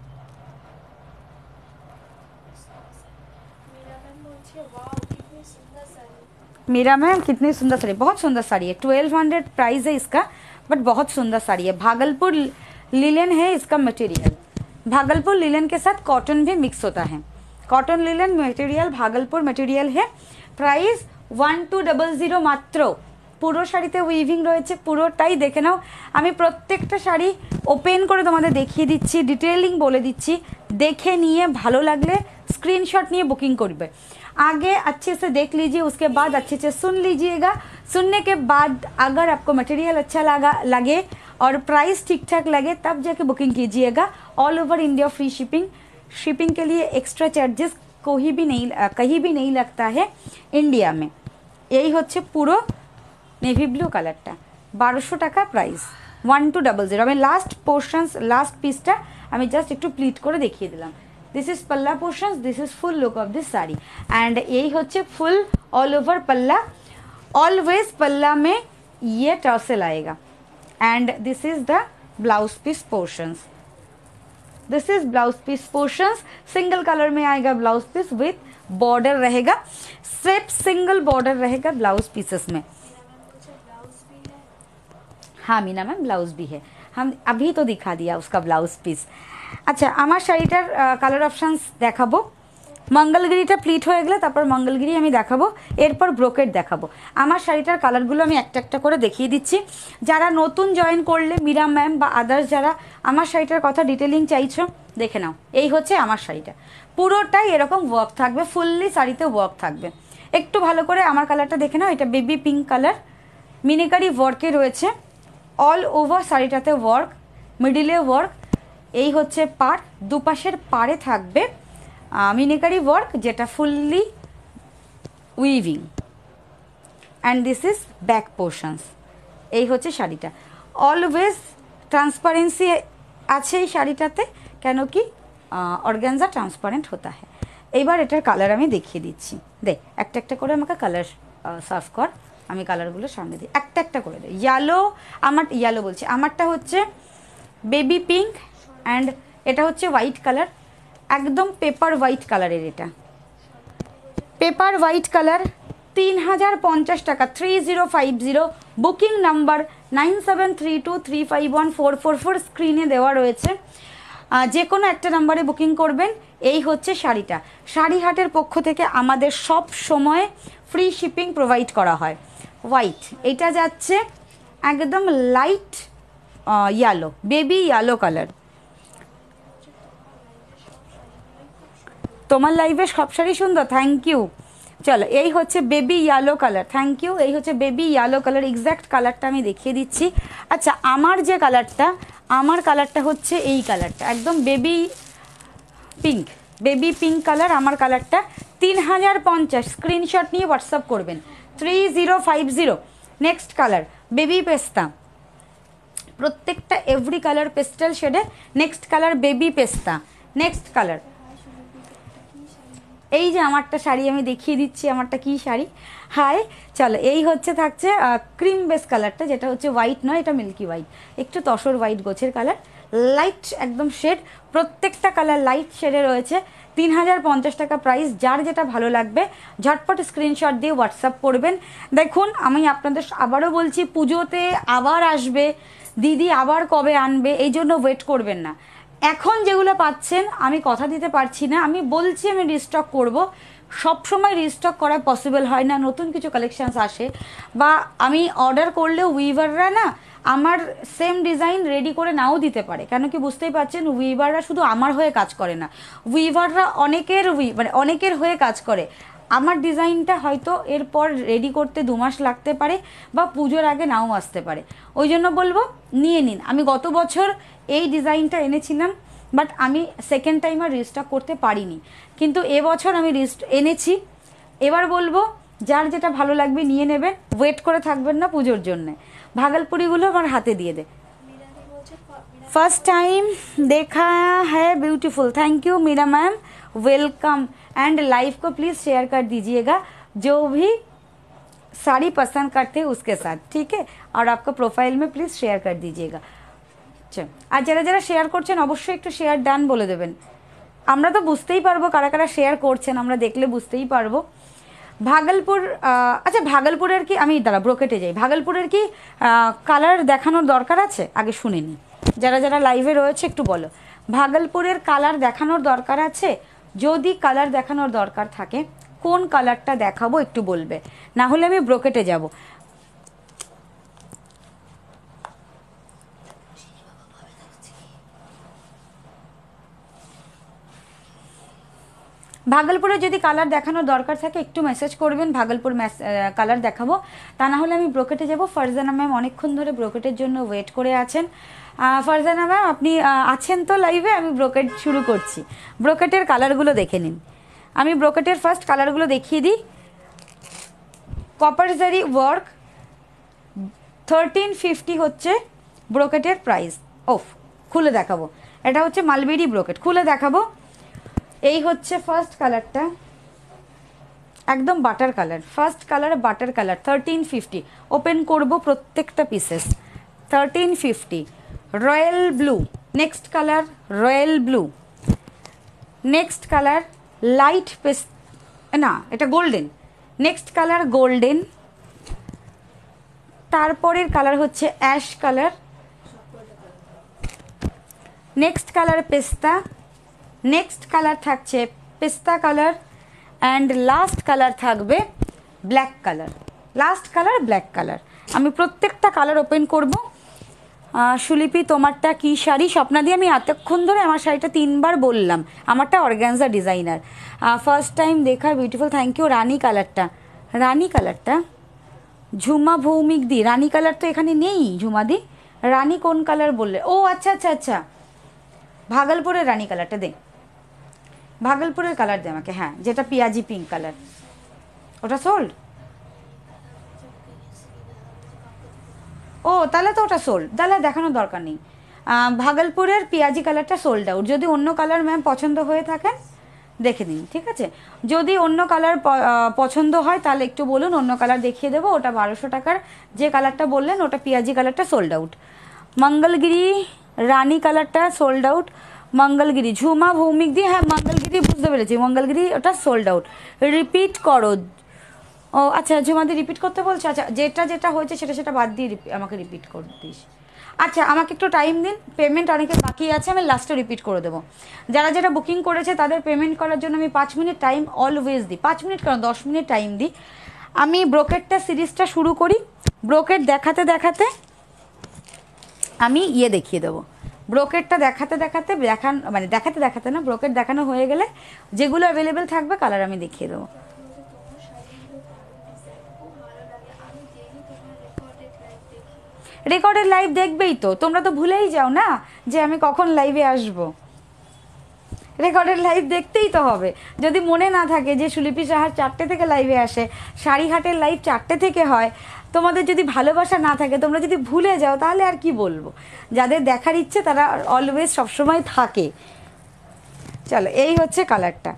मीरा मैम कितनी सुंदर साड़ी, बहुत सुंदर साड़ी है। 1200 प्राइस है इसका, बट बहुत सुंदर साड़ी है। भागलपुर लिलन है इसका मटेरियल, भागलपुर लिलन के साथ कॉटन भी मिक्स होता है। Cotton linen material Bhagalpur material है। प्राइस 1200 মাত্র। পুরো শাড়িতে উইভিং রয়েছে, পুরোটাই দেখে নাও। আমি প্রত্যেকটা শাড়ি ওপেন করে তোমাদের দেখিয়ে দিচ্ছি, ডিটেলিং বলে দিচ্ছি। দেখে নিয়ে ভালো লাগলে स्क्रीनशॉट নিয়ে বুকিং করবে। आगे अच्छे से देख लीजिए, उसके बाद अच्छे से सुन लीजिएगा। सुनने के बाद अगर आपको मटेरियल अच्छा लगे और प्राइस ठीक ठाक लगे तब जाके बुकिंग कीजिएगा। All over India free shipping, shipping के लिए एक्स्ट्रा चार्जेस कहीं भी नहीं लगता है इंडिया में। यही হচ্ছে পুরো নেভি ব্লু কালারটা, 1200 টাকা প্রাইস, 1200। আমি লাস্ট পোর্শনস, লাস্ট পিসটা আমি জাস্ট একটু প্লিট করে দেখিয়ে দিলাম। दिस इज पल्ला portions, this is full look of this sari and यही होच्छे फुल ऑल ओवर पल्ला। ऑलवेज पल्ला में ये टर्सल आएगा and this is the blouse piece portions, this is blouse piece portions. Single colour में आएगा ब्लाउज पीस विथ बॉर्डर रहेगा, सिर्फ सिंगल बॉर्डर रहेगा ब्लाउज पीसेस में। हाँ मीना मैम ब्लाउज भी है, हम अभी तो दिखा दिया उसका ब्लाउज পিস। আচ্ছা আমার শাড়িটার কালার অপশানস দেখাবো। মঙ্গলগিরিটা প্লিট হয়ে গেলে তারপর মঙ্গলগিরি আমি দেখাবো, এরপর ব্রোকেট দেখাবো। আমার শাড়িটার কালারগুলো আমি একটা একটা করে দেখিয়ে দিচ্ছি। যারা নতুন জয়েন করলে মীরা ম্যাম বা আদার্স যারা আমার শাড়িটার কথা ডিটেলিং চাইছো দেখে নাও। এই হচ্ছে আমার শাড়িটা, পুরোটাই এরকম ওয়ার্ক থাকবে, ফুললি শাড়িতে ওয়ার্ক থাকবে। একটু ভালো করে আমার কালারটা দেখে নাও, এটা বেবি পিঙ্ক কালার, মিনিকারি ওয়ার্কে রয়েছে, অল ওভার শাড়িটাতে ওয়ার্ক, মিডিলে ওয়ার্ক। এই হচ্ছে পাড়, দুপাশের পাড়ে থাকবে মিনিকারি ওয়ার্ক যেটা fully weaving, and this is back portions. এই হচ্ছে শাড়িটা, অলওয়েজ ট্রান্সপারেন্সি আছে এই শাড়িটাতে, কেন কি অর্গানজা ট্রান্সপারেন্ট হতা হ্যাঁ। এইবার এটার কালার আমি দেখিয়ে দিচ্ছি, দেখ একটা একটা করে আমাকে কালার সার্ভ কর, আমি কালারগুলো সামনে দিই একটা একটা করে দিই। ইয়েলো, আমার ইয়েলো বলছি, আমারটা হচ্ছে বেবি পিঙ্ক অ্যান্ড এটা হচ্ছে হোয়াইট কালার, একদম পেপার হোয়াইট কালারের, এটা পেপার হোয়াইট কালার। 3050 টাকা, 3050, বুকিং নাম্বার 9732351444 স্ক্রিনে দেওয়া রয়েছে। যে কোনো একটা নাম্বারে বুকিং করবেন। এই হচ্ছে শাড়িটা, শাড়ি হাটের পক্ষ থেকে আমাদের সব সময় ফ্রি শিপিং প্রোভাইড করা হয়। হোয়াইট, এটা যাচ্ছে একদম light yellow, baby yellow colour. তোমার লাইভে সব শাড়ি সুন্দর, থ্যাংক ইউ। চলো, এই হচ্ছে baby yellow colour, thank you. এই হচ্ছে বেবি ইয়েলো কালার, এক্স্যাক্ট কালারটা আমি দেখিয়ে দিচ্ছি। আচ্ছা, আমার যে কালারটা, আমার কালারটা হচ্ছে এই কালারটা, একদম baby pink, baby pink colour আমার কালারটা। 3050, স্ক্রিনশট নিয়ে হোয়াটসঅ্যাপ করবেন, 3050। নেক্সট কালার বেবি পেস্তা, প্রত্যেকটা এভরি কালার পেস্টেল শেডে। নেক্সট কালার বেবি পেস্তা, নেক্সট কালার। এই যে আমারটা শাড়ি আমি দেখিয়ে দিচ্ছি, আমারটা কি শাড়ি। হাই, চলো, এই হচ্ছে থাকছে ক্রিম বেস কালারটা, যেটা হচ্ছে হোয়াইট নয়, এটা মিল্কি হোয়াইট, একটু তসর হোয়াইট গোছের কালার, লাইট একদম শেড, প্রত্যেকটা কালার লাইট শেডে রয়েছে। 3050 টাকা প্রাইস। যার যেটা ভালো লাগবে ঝটপট স্ক্রিনশট দিয়ে হোয়াটসঅ্যাপ করবেন। দেখুন, আমি আপনাদের আবারও বলছি, পুজোতে আবার আসবে দিদি, আবার কবে আনবে, এই জন্য ওয়েট করবেন না। এখন যেগুলো পাচ্ছেন আমি কথা দিতে পারছি না, আমি বলছি আমি রিস্টক করব, সব সময় রিস্টক করা পসিবল হয় না, নতুন কিছু কালেকশানস আসে, বা আমি অর্ডার করলেও উইভাররা না আমার সেম ডিজাইন রেডি করে নাও দিতে পারে। কেন কি বুঝতেই পারছেন, উইভাররা শুধু আমার হয়ে কাজ করে না, উইভাররা অনেকের হয়ে কাজ করে। আমার ডিজাইনটা হয়তো এরপর রেডি করতে 2 মাস লাগতে পারে, বা পুজোর আগে নাও আসতে পারে। ওই জন্য বলবো নিয়ে নিন। আমি গত বছর এই ডিজাইনটা এনেছিলাম, বাট আমি সেকেন্ড টাইম আর রিস্টক করতে পারিনি, কিন্তু এবছর আমি এনেছি। এবার বলবো যার যেটা ভালো লাগবে নিয়ে নেবেন, ওয়েট করে থাকবেন না পুজোর জন্যে। ভাগলপুরিগুলো আমার হাতে দিয়ে দে। फर्स्ट टाइम देखा है, beautiful, thank you Meera ma'am, welcome. And live को प्लीज़ शेयर कर दीजिएगा, जो भी साड़ी पसंद करते हैं उसके साथ, ठीक है। और आपका प्रोफाइल में प्लीज़ शेयर कर दीजिएगा। চল, আর যারা যারা শেয়ার করছেন অবশ্যই একটু শেয়ার ডান বলে দেবেন, আমরা তো বুঝতেই পারবো কারা কারা শেয়ার করছেন, আমরা দেখলে বুঝতেই পারবো। ভাগলপুর, আচ্ছা ভাগলপুরের কি, আমি দাঁড়া ব্রোকেটে যাই, ভাগলপুরের কি কালার দেখানোর দরকার আছে? আগে শুনে নিই, যারা যারা লাইভে রয়েছে একটু বলো, ভাগলপুরের কালার দেখানোর দরকার আছে? যদি কালার দেখানোর দরকার থাকে কোন কালারটা দেখাবো একটু বলবে, না হলে আমি ব্রোকেটে যাব। ভাগলপুরে যদি কালার দেখানোর দরকার থাকে একটু মেসেজ করবেন, ভাগলপুর কালার দেখাবো, তা না হলে আমি ব্রোকেটে যাব। ফারজানা ম্যাম অনেকক্ষণ ধরে ব্রোকেটের জন্য ওয়েট করে আছেন। ফারজানা ম্যাম আপনি আছেন তো লাইভে? আমি ব্রোকেট শুরু করছি, ব্রোকেটের কালারগুলো দেখে নিন। আমি ব্রোকেটের ফার্স্ট কালারগুলো দেখিয়ে দিই। কপার জারি ওয়ার্ক, 1350 হচ্ছে ব্রোকেটের প্রাইস। ওফ, খুলে দেখাবো, এটা হচ্ছে মালবেরি ব্রোকেট, খুলে দেখাবো। এই হচ্ছে ফার্স্ট কালারটা, একদম butter colour, first colour butter colour, 1350। Open করব প্রত্যেকটা pieces, 1350। Royal blue, next colour royal blue, next colour light পেস্ট, না এটা গোল্ডেন, নেক্সট কালার গোল্ডেন, তারপরের কালার হচ্ছে অ্যাশ কালার, নেক্সট কালার পেস্তা, নেক্সট কালার থাকছে পেস্তা কালার, অ্যান্ড লাস্ট কালার থাকবে black colour. Last colour black colour. আমি প্রত্যেকটা কালার ওপেন করব। সুলিপি তোমারটা কী শাড়ি? স্বপ্নাদি, আমি এতক্ষণ ধরে আমার শাড়িটা 3বার বললাম, আমারটা অর্গ্যানজা ডিজাইনার। ফার্স্ট টাইম দেখা, বিউটিফুল, থ্যাংক ইউ। রানী কালারটা, রানী কালারটা ঝুমা ভৌমিক দি, রানী কালার তো এখানে নেই ঝুমাদি। রানী কোন কালার বললে? ও আচ্ছা আচ্ছা আচ্ছা, ভাগলপুরের রানী কালারটা দে, ভাগলপুরের কালার দে আমাকে। হ্যাঁ, যেটা পিয়াজি পিঙ্ক কালার, ওটা সোল্ড? ও তাহলে তো ওটা সোল্ড, তাহলে দেখানোর দরকার নেই। ভাগলপুরের পিয়াজি কালারটা সোল্ড আউট। যদি অন্য কালার ম্যাম পছন্দ হয়ে থাকেন দেখে নিন, ঠিক আছে? যদি অন্য কালার পছন্দ হয় তাহলে একটু বলুন, অন্য কালার দেখিয়ে দেবো। ওটা 1200 টাকার যে কালারটা বললেন ওটা পিয়াজি কালারটা সোল্ড আউট। মঙ্গলগিরি রানী কালারটা সোল্ড আউট। মঙ্গলগিরি ঝুমা ভৌমিক দি, হ্যাঁ মঙ্গলগিরি বুঝতে পেরেছি, মঙ্গলগিরি ওটা সোল্ড আউট। রিপিট করো। ও আচ্ছা, ঝুমাদি রিপিট করতে বলছো? আচ্ছা, যেটা যেটা হয়েছে সেটা সেটা বাদ দিয়ে আমাকে রিপিট করে দিস। আচ্ছা, আমাকে একটু টাইম দিন, পেমেন্ট অনেকে বাকি আছে, আমি লাস্টে রিপিট করে দেবো। যারা যারা বুকিং করেছে তাদের পেমেন্ট করার জন্য আমি 5 মিনিট টাইম অলওয়েজ দিই। 5 মিনিট কেন, 10 মিনিট টাইম দিই। আমি ব্রোকেটটা সিরিজটা শুরু করি। ব্রোকেট দেখাতে দেখাতে আমি দেখিয়ে দেবো। ব্রোকেটটা দেখাতে দেখাতে দেখাতে দেখাতে না, ব্রোকেট দেখানো হয়ে গেলে যেগুলো অ্যাভেলেবেল থাকবে কালার আমি দেখিয়ে দেবো। রেকর্ডেড লাইভ দেখবেই তো, তোমরা তো ভুলেই যাও না যে আমি কখন লাইভে আসব। রেকর্ডেড লাইভ দেখতেই তো হবে। যদি মনে না থাকে যে সুলিপি সাহার 4টে থেকে লাইভে আসে, শাড়িহাটের লাইভ 4টে থেকে হয়, তোমাদের যদি ভালোবাসা না থাকে, তোমরা যদি ভুলে যাও, তাহলে আর কি বলবো। যাদের দেখার ইচ্ছে তারা অলওয়েজ সবসময় থাকে। চলো, এই হচ্ছে কালারটা,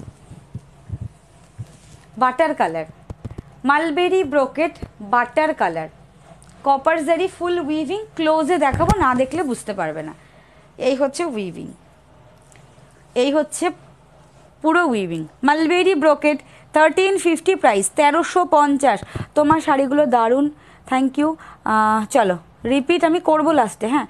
butter colour, mulberry brocade butter colour, copper zari full weaving. ক্লোজে দেখাবো, না দেখলে বুঝতে পারবে না। এই হচ্ছে উইভিং, এই হচ্ছে পুরো উইভিং। Mulberry brocade 1350 price, 1350। তোমার শাড়িগুলো দারুণ, থ্যাংক ইউ। চলো রিপিট আমি করবো লাস্টে। হ্যাঁ,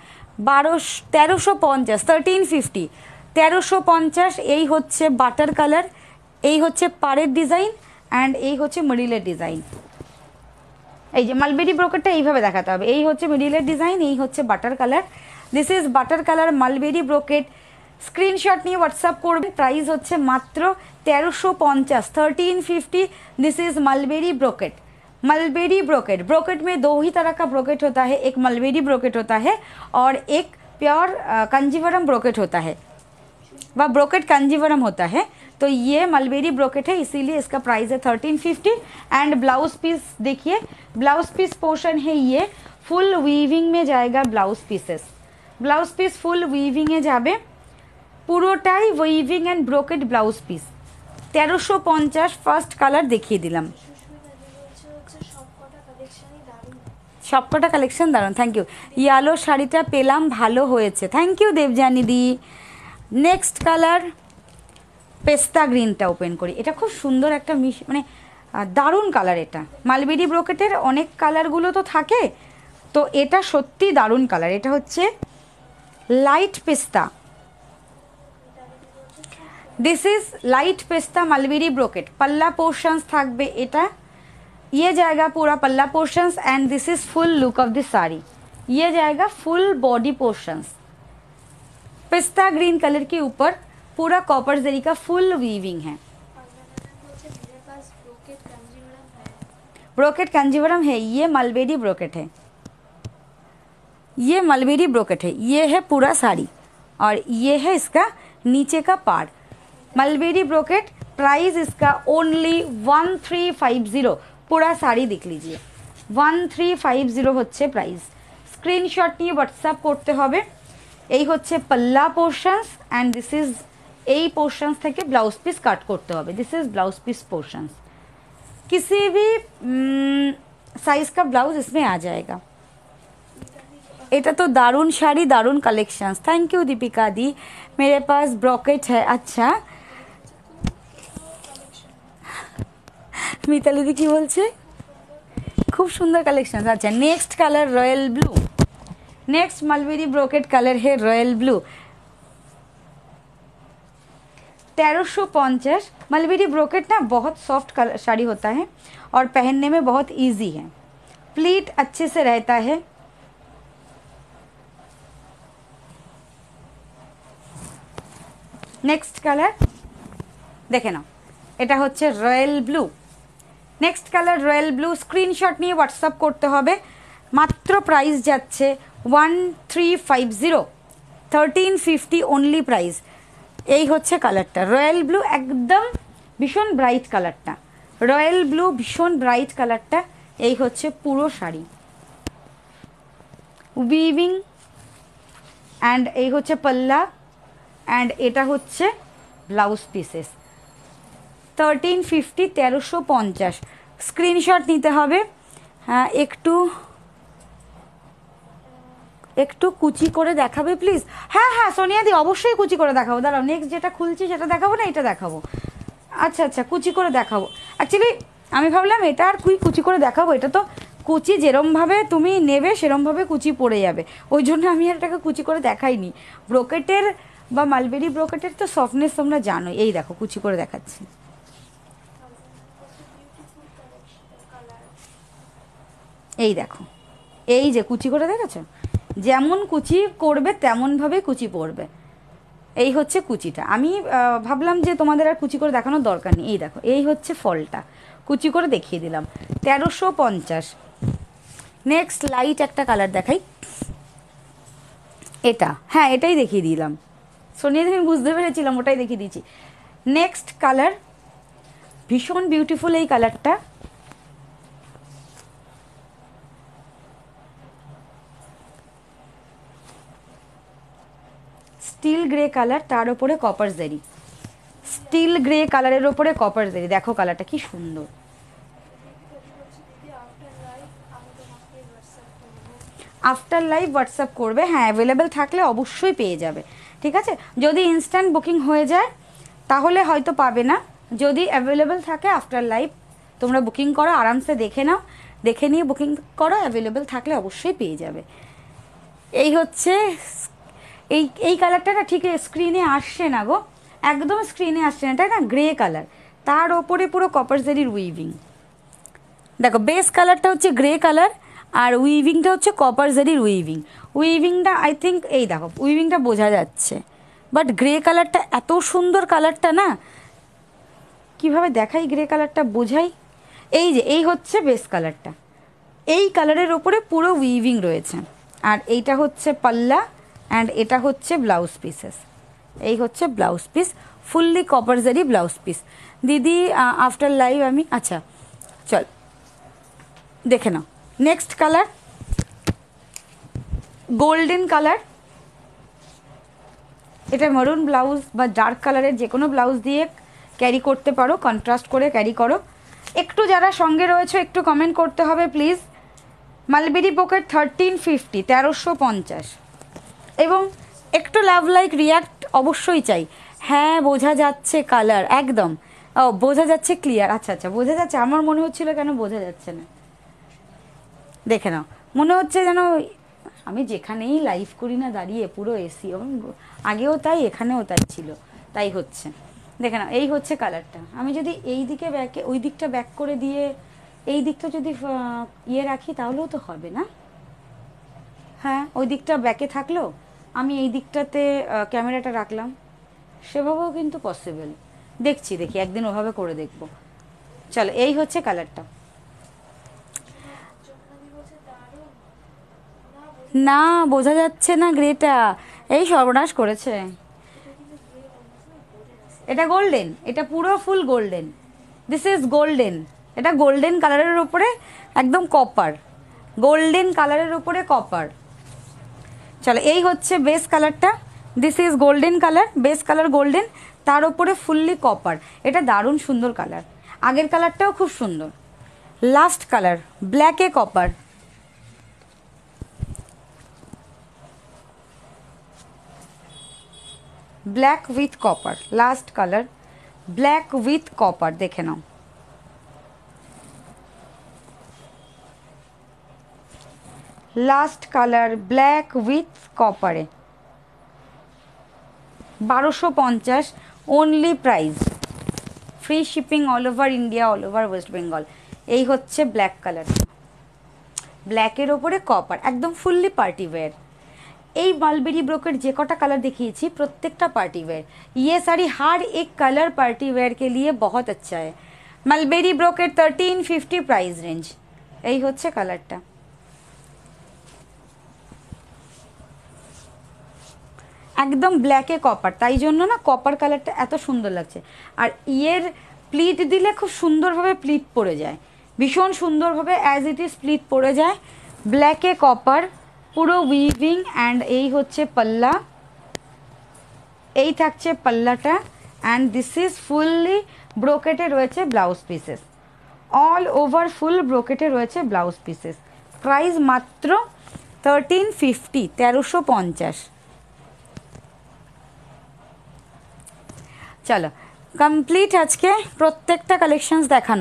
1350, 1350, 1350। এই হচ্ছে বাটার কালার, এই হচ্ছে পাড়ের ডিজাইন, অ্যান্ড এই হচ্ছে মিডিলের ডিজাইন। এই যে মালবেরি ব্রোকেটটা এইভাবে দেখাতে হবে। এই হচ্ছে মিডিলের ডিজাইন, এই হচ্ছে butter colour. This is butter colour mulberry brocade. Screenshot নিয়ে হোয়াটসঅ্যাপ করবে। প্রাইস হচ্ছে মাত্র 1350, 1350। This is mulberry brocade. Mulberry brocade, brocade में 2 ही तरह का ब्रोकेट होता है, एक मलबेरी ब्रोकेट होता है और एक प्योर कंजीवरम ब्रोकेट होता है, वह ब्रोकेट कंजीवरम होता है। तो ये मलबेरी ब्रोकेट है, इसीलिए इसका प्राइस है 1350। एंड ब्लाउज पीस देखिए, ब्लाउज पीस पोर्शन है ये, फुल वीविंग में जाएगा blouse pieces. Blouse piece full weaving में जाबे, পুরোটাই weaving and brocade blouse piece. 1350। First colour দেখিয়ে দিলাম। সবকটা কালেকশন দারুণ, থ্যাংক ইউ। ইয়ালো শাড়িটা পেলাম, ভালো হয়েছে, thank you Debjani di. Next colour পেস্তা গ্রিনটা ওপেন করি। এটা খুব সুন্দর একটা মানে দারুণ কালার। এটা মালবেরি ব্রোকেটের অনেক কালারগুলো তো থাকে, তো এটা সত্যি দারুণ কালার। এটা হচ্ছে লাইট পেস্তা। दिस इज लाइट पेस्ता मलबेरी ब्रोकेट। पल्ला पोर्शंस থাকবে এটা, ये जाएगा पूरा पल्ला portions and this is full look of this sari. ये जाएगा फुल बॉडी पोर्शंस। पिस्ता ग्रीन कलर के ऊपर पूरा कॉपर जरी का फुल वीविंग है। ब्रोकेट कंजीवरम है, ये मलबेरी ब्रोकेट है, ये मलबेरी ब्रोकेट है। ये है पूरा साड़ी और ये है इसका नीचे का पार्ट। मलबेरी ब्रोकेट, प्राइस इसका ओनली 1350। पूरा साड़ी देख लीजिए, 1350 হচ্ছে প্রাইস। স্ক্রিনশট নিয়ে হোয়াটসঅ্যাপ করতে হবে। এই হচ্ছে পাল্লা পোর্শনস অ্যান্ড দিস ইজ, এই পোর্শনস থেকে ব্লাউজ পিস কাট করতে হবে। This is blouse piece portions, किसी भी साइज का ब्लाउज इसमें आ जाएगा। এটা তো দারুণ শাড়ি, দারুণ collections, thank you Deepika di. मेरे पास ब्रॉकेट है। अच्छा, মিতালি দি কি বলছে? খুব সুন্দর কালেকশন। আচ্ছা, next colour royal blue. Next mulberry brocade colour है रॉयल ब्लू। 1350। मलबेरी ब्रोकेट ना बहुत सॉफ्ट साड़ी होता है और पहनने में बहुत इजी है, प्लीट अच्छे से रहता है। নেক্সট কালার দেখে নাও, এটা হচ্ছে royal blue. Next colour royal blue, screenshot নিয়ে হোয়াটসঅ্যাপ করতে হবে। মাত্র প্রাইস যাচ্ছে 1350, 1350 অনলি প্রাইস। এই হচ্ছে কালারটা রয়্যাল ব্লু, একদম ভীষণ ব্রাইট কালারটা, রয়্যাল ব্লু ভীষণ ব্রাইট কালারটা। এই হচ্ছে পুরো শাড়ি, উইভিং অ্যান্ড এই হচ্ছে পাল্লা অ্যান্ড এটা হচ্ছে ব্লাউজ পিসেস। 1350, 1350। স্ক্রিনশট নিতে হবে। হ্যাঁ, একটু একটু কুচি করে দেখাবে প্লিজ। হ্যাঁ হ্যাঁ সোনিয়াদি, অবশ্যই কুচি করে দেখাবো। দাঁড়াও, নেক্সট যেটা খুলছি সেটা দেখাবো না, এটা দেখাবো। আচ্ছা আচ্ছা, কুচি করে দেখাবো। অ্যাকচুয়ালি আমি ভাবলাম এটা আর কুচি করে দেখাবো, এটা তো কুচি যেরমভাবে তুমি নেবে সেরমভাবে কুচি পড়ে যাবে, ওই জন্য আমি আর এটাকে কুচি করে দেখাইনি। ব্রোকেটের বা মালবেরি ব্রোকেটের তো সফটনেস তোমরা জানো। এই দেখো কুচি করে দেখাচ্ছি, এই দেখো, এই যে কুচি করে দেখেছো, যেমন কুচি করবে তেমনভাবে কুচি পড়বে। এই হচ্ছে কুচিটা। আমি ভাবলাম যে তোমাদের আর কুচি করে দেখানোর দরকার নেই। এই দেখো, এই হচ্ছে ফলটা, কুচি করে দেখিয়ে দিলাম। 1350। নেক্সট লাইট একটা কালার দেখাই, এটা, হ্যাঁ এটাই দেখিয়ে দিলাম সোনিয়া, আমি বুঝতে পেরেছিলাম, ওটাই দেখিয়ে দিয়েছি। নেক্সট কালার ভীষণ বিউটিফুল এই কালারটা, স্টিল গ্রে কালার, তার উপরে কপার জারি, স্টিল গ্রে কালারের ওপরে কপার জারি। দেখো কালারটা কি সুন্দর। আফটার লাইভ হোয়াটসঅ্যাপ করবে, হ্যাঁ অ্যাভেলেবেল থাকলে অবশ্যই পেয়ে যাবে, ঠিক আছে। যদি ইনস্ট্যান্ট বুকিং হয়ে যায় তাহলে হয়তো পাবে না, যদি অ্যাভেলেবেল থাকে আফটার লাইভ তোমরা বুকিং করো, আরামসে দেখে নাও, দেখে নিয়ে বুকিং করো, অ্যাভেলেবেল থাকলে অবশ্যই পেয়ে যাবে। এই হচ্ছে এই কালারটা না ঠিক স্ক্রিনে আসছে না গো, একদম স্ক্রিনে আসছে না, এটা না গ্রে কালার, তার ওপরে পুরো কপার জারির উইভিং। দেখো বেস কালারটা হচ্ছে গ্রে কালার আর উইভিংটা হচ্ছে কপার জারির উইভিং। উইভিংটা আই থিঙ্ক, এই দেখো উইভিংটা বোঝা যাচ্ছে, বাট গ্রে কালারটা এত সুন্দর কালারটা না, কিভাবে দেখাই গ্রে কালারটা বোঝাই। এই যে এই হচ্ছে বেস কালারটা, এই কালারের ওপরে পুরো উইভিং রয়েছে, আর এইটা হচ্ছে পাল্লা অ্যান্ড এটা হচ্ছে ব্লাউজ পিসেস। এই হচ্ছে blouse piece, fully copper zari blouse piece. দিদি আফটার লাইভ আমি, আচ্ছা চল দেখে নাও। নেক্সট কালার গোল্ডেন কালার, এটা মেরুন ব্লাউজ বা ডার্ক কালারের যে কোনো ব্লাউজ দিয়ে ক্যারি করতে পারো, কন্ট্রাস্ট করে ক্যারি করো। একটু যারা সঙ্গে রয়েছে একটু কমেন্ট করতে হবে প্লিজ। Mulberry pocket 1350, 1350। এবং একটু লাভ লাইক রিয়াক্ট অবশ্যই চাই। হ্যাঁ বোঝা যাচ্ছে কালার একদম, ও বোঝা যাচ্ছে ক্লিয়ার, আচ্ছা আচ্ছা বোঝা যাচ্ছে। আমার মনে হচ্ছিল কেন বোঝা যাচ্ছে না, দেখে নাও, মনে হচ্ছে যেন আমি যেখানেই লাইভ করি না দাঁড়িয়ে পুরো এসি, আগেও তাই এখানেও তাই ছিল, তাই হচ্ছে। দেখে নাও এই হচ্ছে কালারটা। আমি যদি এই দিকে ব্যাকে ওই দিকটা ব্যাক করে দিয়ে এই দিকটা যদি ইয়ে রাখি তাহলেও তো হবে না, হ্যাঁ ওই দিকটা ব্যাকে থাকলো, আমি এই দিকটাতে ক্যামেরাটা রাখলাম, সেভাবেও কিন্তু পসিবল। দেখছি, দেখি একদিন ওভাবে করে দেখবো। চলো এই হচ্ছে কালারটা। না বোঝা যাচ্ছে না গ্রেটা, এই সর্বনাশ করেছে। এটা গোল্ডেন, এটা পুরো full golden, this is golden. এটা গোল্ডেন কালারের উপরে একদম কপার, গোল্ডেন কালারের উপরে কপার। চলো এই হচ্ছে বেস কালারটা, this is golden colour, base colour golden, তার উপরে ফুললি কপার। এটা দারুণ সুন্দর কালার, আগের কালারটাও খুব সুন্দর। লাস্ট কালার ব্ল্যাকে copper, black with copper, last colour black with copper, দেখে নাও। লাস্ট কালার ব্ল্যাক উইথ কপারে 1250, only price, free shipping all over India, all over West Bengal. এই হচ্ছে ব্ল্যাক কালার, ব্ল্যাকের ওপরে কপার, একদম ফুললি পার্টি ওয়্যার। এই মালবেরি ब्रोकेट যে কটা কালার দেখিয়েছি প্রত্যেকটা पार्टी वेयर। ये साड़ी हर एक कलर पार्टी वेयर के लिए बहुत अच्छा है। Mulberry brocade 1350 price range. এই হচ্ছে কালারটা, একদম ব্ল্যাকে কপার, তাই জন্য না কপার কালারটা এত সুন্দর লাগছে। আর ইয়ের প্লিট দিলে খুব সুন্দরভাবে প্লিট পড়ে যায়, ভীষণ সুন্দরভাবে অ্যাজ ইট ইজ প্লিট পড়ে যায়। ব্ল্যাকে কপার, পুরো উইভিং, অ্যান্ড এই হচ্ছে পাল্লা, এই থাকছে পাল্লাটা, অ্যান্ড দিস ইজ ফুললি ব্রোকেটে রয়েছে blouse pieces, all over full ব্রোকেটে রয়েছে ব্লাউজ পিসেস। প্রাইস মাত্র 1350, 1350। চলো কমপ্লিট আজকে প্রত্যেকটা কালেকশনস দেখানো।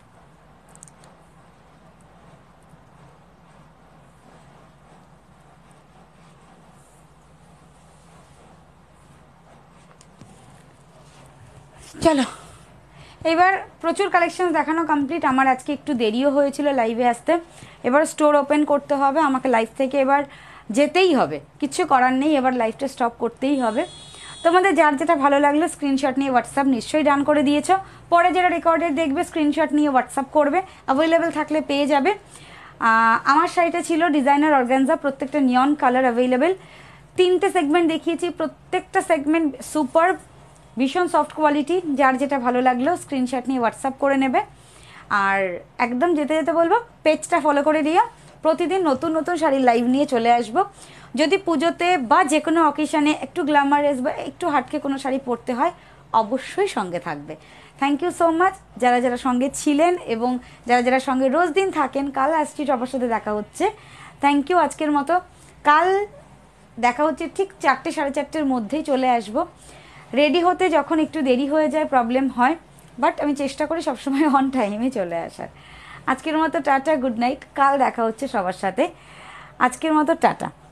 চলো এবার প্রচুর কালেকশন দেখানো কমপ্লিট। আমার আজকে একটু দেরিও হয়েছিল লাইভে আসতে, এবার স্টোর ওপেন করতে হবে আমাকে, লাইভ থেকে এবার যেতেই হবে, কিছু করার নেই, এবার লাইভটা স্টপ করতেই হবে। তোমাদের যার যেটা ভালো লাগলো স্ক্রিনশট নিয়ে হোয়াটসঅ্যাপ নিশ্চয়ই ডান করে দিয়েছো, পরে যারা রেকর্ডেড দেখবে স্ক্রিনশট নিয়ে হোয়াটসঅ্যাপ করবে, অ্যাভেলেবেল থাকলে পেয়ে যাবে। আমার সাইটে ছিল ডিজাইনার অর্গানজা, প্রত্যেকটা নিয়ন কালার অ্যাভেলেবেল, 3টে সেগমেন্ট দেখিয়েছি, প্রত্যেকটা সেগমেন্ট সুপার, ভীষণ সফট কোয়ালিটি। যার যেটা ভালো লাগলো স্ক্রিনশট নিয়ে হোয়াটসঅ্যাপ করে নেবে। আর একদম যেতে যেতে বলবো পেজটা ফলো করে দিও, প্রতিদিন নতুন নতুন শাড়ির লাইভ নিয়ে চলে আসবো। যদি পুজোতে বা যে কোনো অকেশানে একটু গ্ল্যামারাস বা একটু হাটকে কোনো শাড়ি পরতে হয় অবশ্যই সঙ্গে থাকবে। থ্যাংক ইউ সো মাচ যারা যারা সঙ্গে ছিলেন এবং যারা যারা সঙ্গে রোজ দিন থাকেন। কাল আসছি, সবার সাথে দেখা হচ্ছে। থ্যাংক ইউ আজকের মতো, কাল দেখা হচ্ছে ঠিক 4টে 4:30-এর মধ্যেই চলে আসবো। রেডি হতে যখন একটু দেরি হয়ে যায় প্রবলেম হয়, বাট আমি চেষ্টা করি সবসময় অন টাইমে চলে আসার। আজকের মতো টাটা, গুড নাইট, কাল দেখা হচ্ছে সবার সাথে। আজকের মতো টাটা।